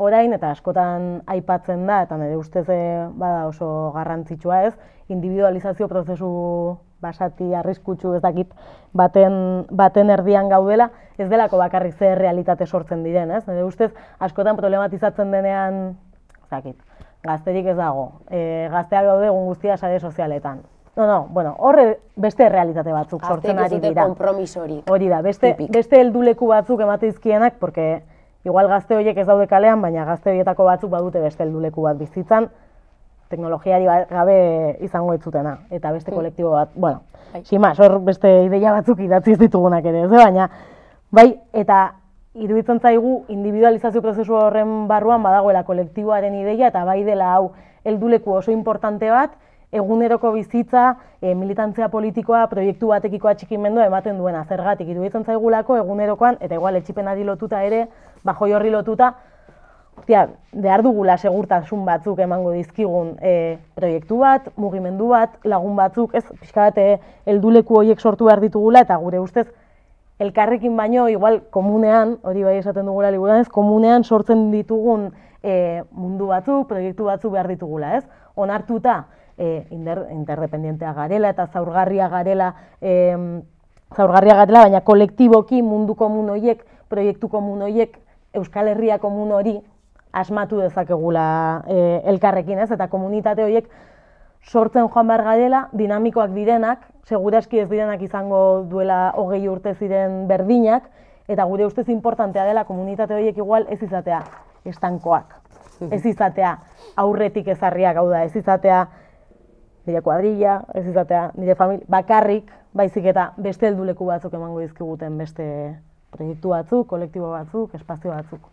orain, eta askotan aipatzen da, eta nire ustez bada oso garrantzitsua ez, individualizazio prozesu basati arriskutsu ez dakit baten, baten erdian gaudela, ez delako bakarrik ze realitate sortzen diren, ez? Nire ustez askotan problematizatzen denean, ez dakit, gazterik ez dago, e, gazteak daude egun guztia sare sozialetan. No, no, bueno, horre beste realitate batzuk sortzen ari dira. Kompromisorik. Hori da, beste, beste helduleku batzuk emate izkienak, porque igual gazte horiek ez daude kalean, baina gazte horietako batzuk badute beste helduleku bat bizitzan, teknologiari gabe izango ez zutena, eta beste kolektibo bat, bueno, simaz, hor beste ideia batzuk idatzi ez ditugunak ere, ez baina, bai, eta iruditzen zaigu individualizazio prozesu horren barruan badagoela kolektiboaren ideia, eta bai dela hau helduleku oso importante bat, eguneroko bizitza, e, militantzia politikoa, proiektu batekiko atxikimendua ematen duena, zergatik iruditzen zaigulako egunerokoan, eta igual etxipenari lotuta ere, bajoi horri lotuta, Ostia, behar dugula segurtasun batzuk emango dizkigun e, proiektu bat, mugimendu bat, lagun batzuk, ez, pixka bat helduleku horiek sortu behar ditugula, eta gure ustez, elkarrekin baino, igual, komunean, hori bai esaten dugula liburuan ez, komunean sortzen ditugun e, mundu batzuk, proiektu batzuk behar ditugula, ez? Onartuta, e, inter, interdependientea garela eta zaurgarria garela, e, zaurgarria garela, baina kolektiboki mundu komun horiek, proiektu komun horiek, Euskal Herria komun hori, asmatu dezakegula e, elkarrekin, ez? Eta komunitate horiek sortzen joan behar garela, dinamikoak direnak, seguraski ez direnak izango duela hogei urte ziren berdinak, eta gure ustez importantea dela komunitate horiek igual ez izatea estankoak, ez izatea aurretik ezarriak, hau da, ez izatea nire kuadrilla, ez izatea nire familia, bakarrik, baizik eta beste helduleku batzuk emango dizkiguten beste proiektu batzuk, kolektibo batzuk, espazio batzuk.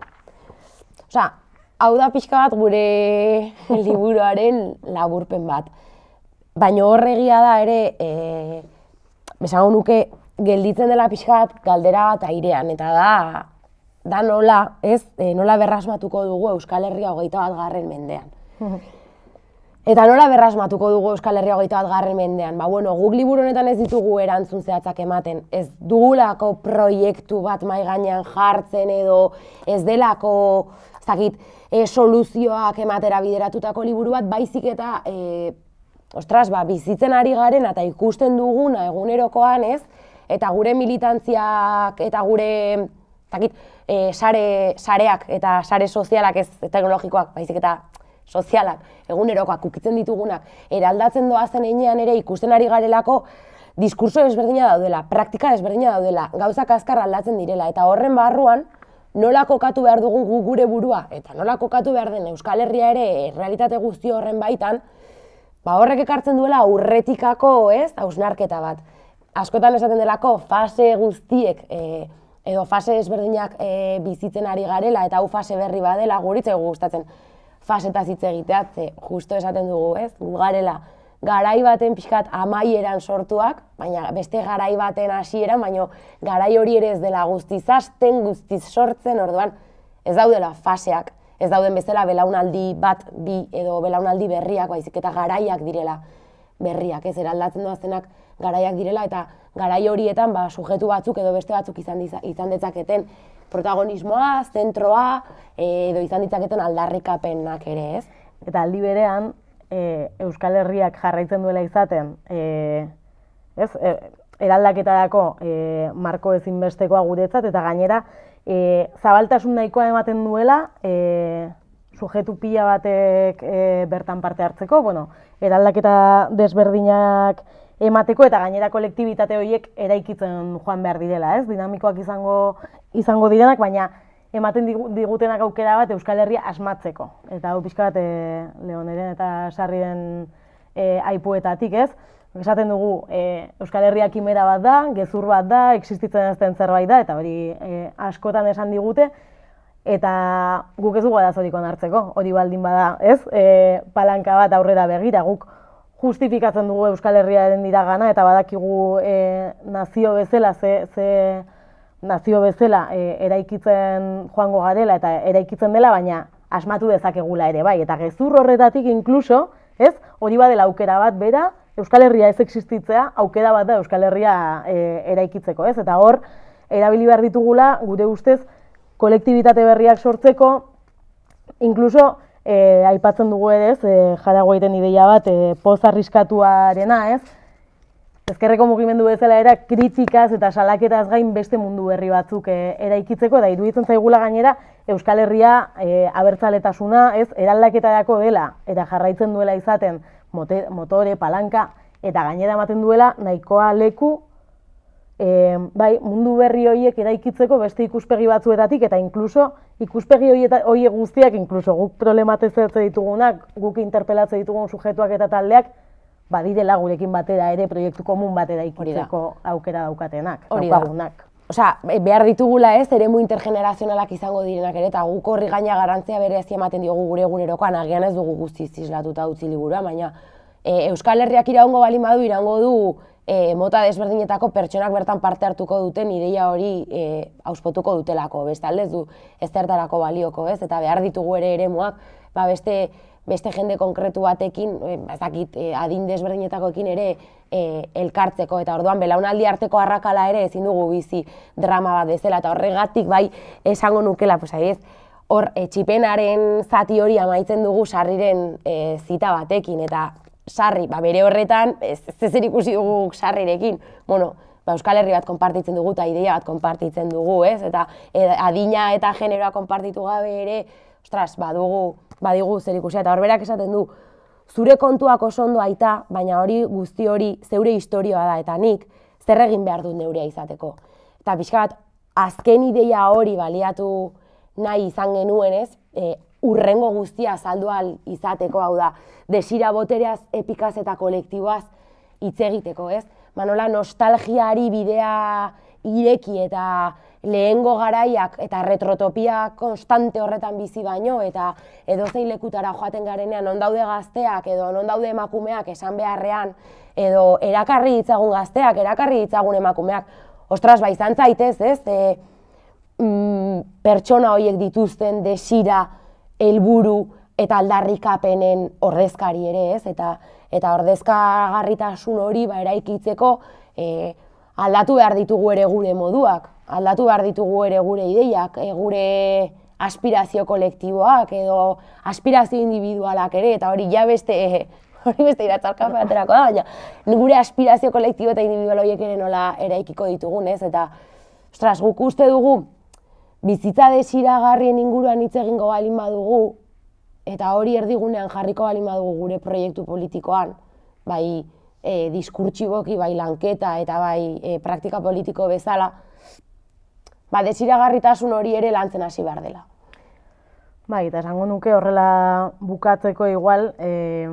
Osea, hau da pixka bat gure liburuaren laburpen bat. Baina horregia da ere, e, besango nuke, gelditzen dela pixka bat galdera bat airean, eta da, da nola, ez, e, nola berrasmatuko dugu Euskal Herria hogeita bat garren mendean. Eta nola berrasmatuko dugu Euskal Herria hogeita bat garren mendean? Ba, bueno, guk liburu honetan ez ditugu erantzun zehatzak ematen. Ez dugulako proiektu bat mahai gainean jartzen edo ez delako, ez dakit, e, soluzioak ematera bideratutako liburu bat, baizik eta, e, ostras, ba, bizitzen ari garen eta ikusten duguna egunerokoan, ez? Eta gure militantziak eta gure, ez dakit, e, sare, sareak eta sare sozialak, ez teknologikoak, baizik eta sozialak, egunerokoak ukitzen ditugunak, eraldatzen doazen heinean ere ikusten ari garelako diskurso desberdina daudela, praktika desberdina daudela, gauzak azkar aldatzen direla, eta horren barruan nola kokatu behar dugu gu gure burua, eta nola kokatu behar den Euskal Herria ere realitate guzti horren baitan, ba horrek ekartzen duela aurretikako, ez, hausnarketa bat. Askotan esaten delako fase guztiek, e, edo fase desberdinak e, bizitzen ari garela, eta hau fase berri badela, guritzaigu gustatzen fasetaz hitz egitea, ze justo esaten dugu, ez? Gu garela garai baten pixkat amaieran sortuak, baina beste garai baten hasieran, baina garai hori ere ez dela guztiz hasten, guztiz sortzen, orduan ez daudela faseak, ez dauden bezala belaunaldi bat, bi edo belaunaldi berriak, baizik eta garaiak direla berriak, ez eraldatzen doazenak garaiak direla, eta garai horietan ba, sujetu batzuk edo beste batzuk izan, izan detzaketen protagonismoa, zentroa, edo izan ditzaketen aldarrikapenak ere, ez? Eta aldi berean, e, Euskal Herriak jarraitzen duela izaten, e, ez? E, eraldaketarako e, marko ezinbestekoa guretzat, eta gainera, e, zabaltasun nahikoa ematen duela, e, sujetu pila batek e, bertan parte hartzeko, bueno, eraldaketa desberdinak emateko eta gainera kolektibitate horiek eraikitzen joan behar direla, ez? Dinamikoak izango, izango direnak, baina ematen digutenak aukera bat Euskal Herria asmatzeko. Eta hau pixka bat e, Leoneren eta Sarriren e, aipuetatik, ez? Esaten dugu e, Euskal Herria kimera bat da, gezur bat da, existitzen ez den zerbait da, eta hori e, askotan esan digute, eta guk ez dugu arazorik onartzeko, hori baldin bada, ez? E, palanka bat aurrera begira, guk justifikatzen dugu Euskal Herriaren iragana eta badakigu e, nazio bezala, ze, ze nazio bezala e, eraikitzen joango garela eta eraikitzen dela, baina asmatu dezakegula ere bai. Eta gezur horretatik inkluso, ez, hori badela aukera bat bera, Euskal Herria ez existitzea, aukera bat da Euskal Herria e, eraikitzeko, ez? Eta hor, erabili behar ditugula, gure ustez, kolektibitate berriak sortzeko, inkluso, e, aipatzen dugu ere, ez, e, jarago egiten ideia bat, e, poz arriskatuarena, ez? Ezkerreko mugimendu bezala era kritikaz eta salaketaz gain beste mundu berri batzuk e, eraikitzeko, eta iruditzen zaigula gainera Euskal Herria e, abertzaletasuna, ez, eraldaketarako dela eta jarraitzen duela izaten mote, motore, palanka, eta gainera ematen duela nahikoa leku e, bai, mundu berri horiek eraikitzeko beste ikuspegi batzuetatik, eta inkluso ikuspegi horiek guztiak, inkluso guk problematizatzen ditugunak, guk interpelatzen ditugun sujetuak eta taldeak, badirela gurekin batera ere proiektu komun batera ikitzeko aukera daukatenak, daukagunak. Osea, behar ditugula ez, eremu intergenerazionalak izango direnak ere, eta guk horri gaina garantzia berezi ematen diogu gure egunerokoan, agian ez dugu guztiz islatuta utzi liburua, baina e, Euskal Herriak iraungo baldin badu, iraungo du e, mota desberdinetako pertsonak bertan parte hartuko duten ideia hori e, auspotuko dutelako, bestalde ez du ez zertarako balioko, ez, eta behar ditugu ere eremuak, ba beste beste jende konkretu batekin, ez dakit, adin desberdinetakoekin ere elkartzeko, eta orduan belaunaldi arteko arrakala ere ezin dugu bizi drama bat bezala, eta horregatik bai esango nukela, pues ez, hor txipenaren zati hori amaitzen dugu Sarriren zita batekin, eta Sarri, ba bere horretan, ez zer ikusi dugu Sarrirekin, bueno, ba Euskal Herri bat konpartitzen dugu, eta ideia bat konpartitzen dugu, ez, eta adina eta generoa konpartitu gabe ere, ostras, badugu, badigu zer ikusia, eta horberak esaten du, zure kontuak oso ondo aita, baina hori guzti hori zeure historioa da, eta nik zer egin behar dut neurea izateko. Eta pixka bat, azken ideia hori baliatu nahi izan genuen ez, e, urrengo guztia azaldu ahal izateko, hau da, desira botereaz, epikaz eta kolektiboaz hitz egiteko, ez? Manola, nostalgiari bidea ireki eta lehengo garaiak eta retrotopia konstante horretan bizi baino, eta edozein lekutara joaten garenean non daude gazteak edo non daude emakumeak esan beharrean, edo erakarri ditzagun gazteak, erakarri ditzagun emakumeak, ostras, ba izan zaitez, ez? E, mm, pertsona horiek dituzten desira, helburu eta aldarrikapenen ordezkari ere, ez? Eta, eta ordezkagarritasun hori ba, eraikitzeko e, aldatu behar ditugu ere gure moduak, aldatu behar ditugu ere gure ideiak, e, gure aspirazio kolektiboak edo aspirazio individualak ere, eta hori ja beste, e, hori beste iratzarka baterako da, baina gure aspirazio kolektibo eta individual horiek ere nola eraikiko ditugun, ez? Eta, ostras, guk uste dugu, bizitza desiragarrien inguruan hitz egingo balin badugu, eta hori erdigunean jarriko balin badugu gure proiektu politikoan, bai e, diskurtsiboki, bai lanketa eta bai e, praktika politiko bezala, ba, desiragarritasun hori ere lantzen hasi behar dela. Bai, eta esango nuke horrela bukatzeko igual, e,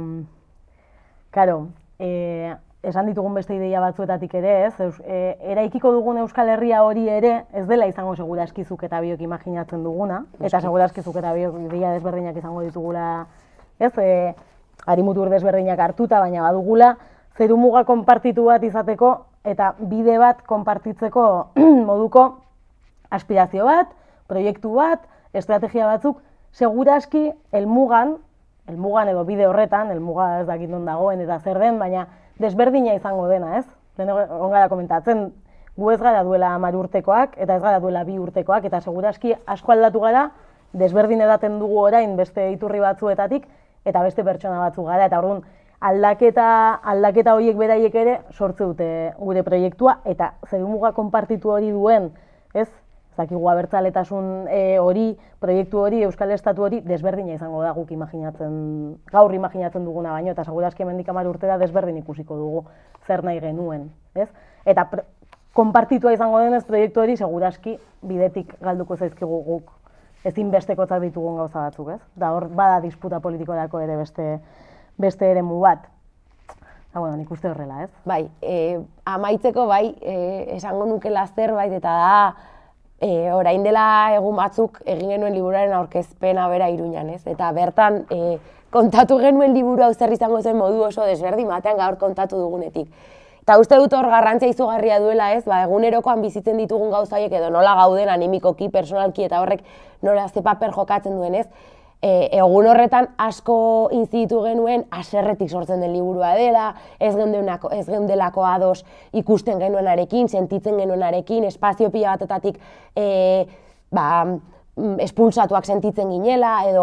karo, e, esan ditugun beste ideia batzuetatik ere, ez, eus, e, eraikiko dugun Euskal Herria hori ere ez dela izango seguraskizuk eta biok imaginatzen duguna, eta seguraskizuk eta biok ideia desberdinak izango ditugula, ez, e, harimutur desberdinak hartuta, baina badugula, zerumuga konpartitu bat izateko eta bide bat konpartitzeko moduko aspirazio bat, proiektu bat, estrategia batzuk, seguraski helmugan, helmugan edo bide horretan, helmuga ez dakit non dagoen eta zer den, baina desberdina izango dena, ez? Lehen gara komentatzen, gu ez gara duela hamar urtekoak eta ez gara duela bi urtekoak, eta seguraski asko aldatu gara, desberdin edaten dugu orain beste iturri batzuetatik eta beste pertsona batzuk gara, eta orduan aldaketa, aldaketa horiek beraiek ere sortze dute gure proiektua, eta zerumuga konpartitu hori duen, ez? Zakigu abertzaletasun hori, proiektu hori, Euskal Estatu hori, desberdina izango da guk imaginatzen, gaur imaginatzen duguna baino, eta segurazki hemendik hamar urtera desberdin ikusiko dugu zer nahi genuen, ez? Eta konpartitua izango denez proiektu hori, segurazki bidetik galduko zaizkigu guk ezinbestekotzat ditugun gauza batzuk, ez? Da hor bada disputa politikorako ere beste, beste eremu bat. Eta, bueno, nik uste horrela, ez? Bai, e, amaitzeko bai, e, esango nuke zerbait eta da, E, orain dela egun batzuk egin genuen liburuaren aurkezpena bera Iruñan, ez? Eta bertan e, kontatu genuen liburu hau zer izango zen modu oso desberdin batean gaur kontatu dugunetik. Eta uste dut hor garrantzia izugarria duela, ez? Ba, egunerokoan bizitzen ditugun gauza horiek edo nola gauden animikoki, personalki eta horrek nola ze paper jokatzen duen, ez? E, egun horretan asko inziditu genuen haserretik sortzen den liburua dela, ez geundelako, ez geundelako ados ikusten genuenarekin, sentitzen genuenarekin, espazio pila batetatik e, ba, espulsatuak sentitzen ginela, edo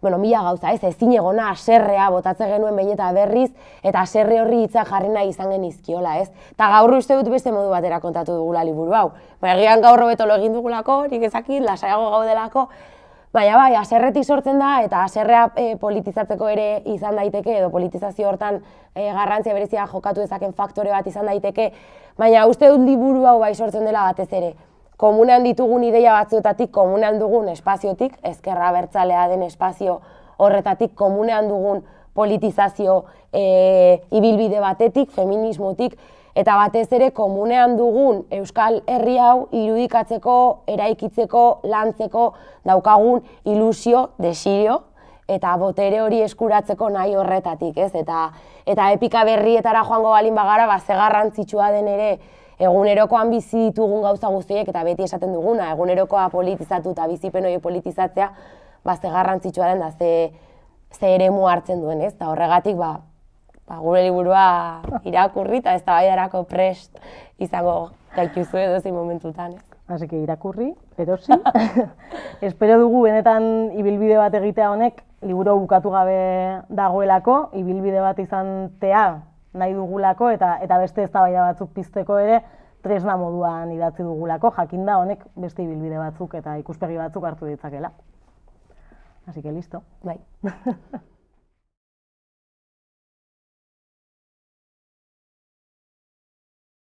bueno, mila gauza, ez, ezin egona aserrea botatzen genuen behin eta berriz, eta aserre horri hitza jarri nahi izan genizkiola, ez? Eta gaur uste dut beste modu batera kontatu dugula liburu hau. Baina egian gaur hobeto lo egin dugulako, nik ezakit, lasaiago gaudelako, baina bai, aserretik sortzen da, eta aserrea e, politizatzeko ere izan daiteke, edo politizazio hortan e, garrantzia berezia jokatu dezaken faktore bat izan daiteke, baina uste dut liburu hau bai sortzen dela batez ere. Komunean ditugun ideia batzuetatik, komunean dugun espaziotik, ezkerra abertzalea den espazio horretatik, komunean dugun politizazio e, ibilbide batetik, feminismotik, eta batez ere komunean dugun Euskal Herri hau irudikatzeko, eraikitzeko, lantzeko daukagun ilusio, desirio, eta botere hori eskuratzeko nahi horretatik, ez? Eta, eta epika berrietara joango balin bagara, ba, ze garrantzitsua den ere egunerokoan bizi ditugun gauza guztiek, eta beti esaten duguna, egunerokoa politizatu eta bizipen hori politizatzea, ba, ze garrantzitsua den da, ze, ze eremu hartzen duen, ez? Eta horregatik, ba, ba, gure liburua irakurri eta eztabaidarako prest izango gaituzu edozein momentutan. Así que irakurri, erosi. Espero dugu benetan ibilbide bat egitea honek liburu bukatu gabe dagoelako, ibilbide bat izantea nahi dugulako eta eta beste eztabaida batzuk pizteko ere tresna moduan idatzi dugulako, jakinda honek beste ibilbide batzuk eta ikuspegi batzuk hartu ditzakela. Así que listo. Bai.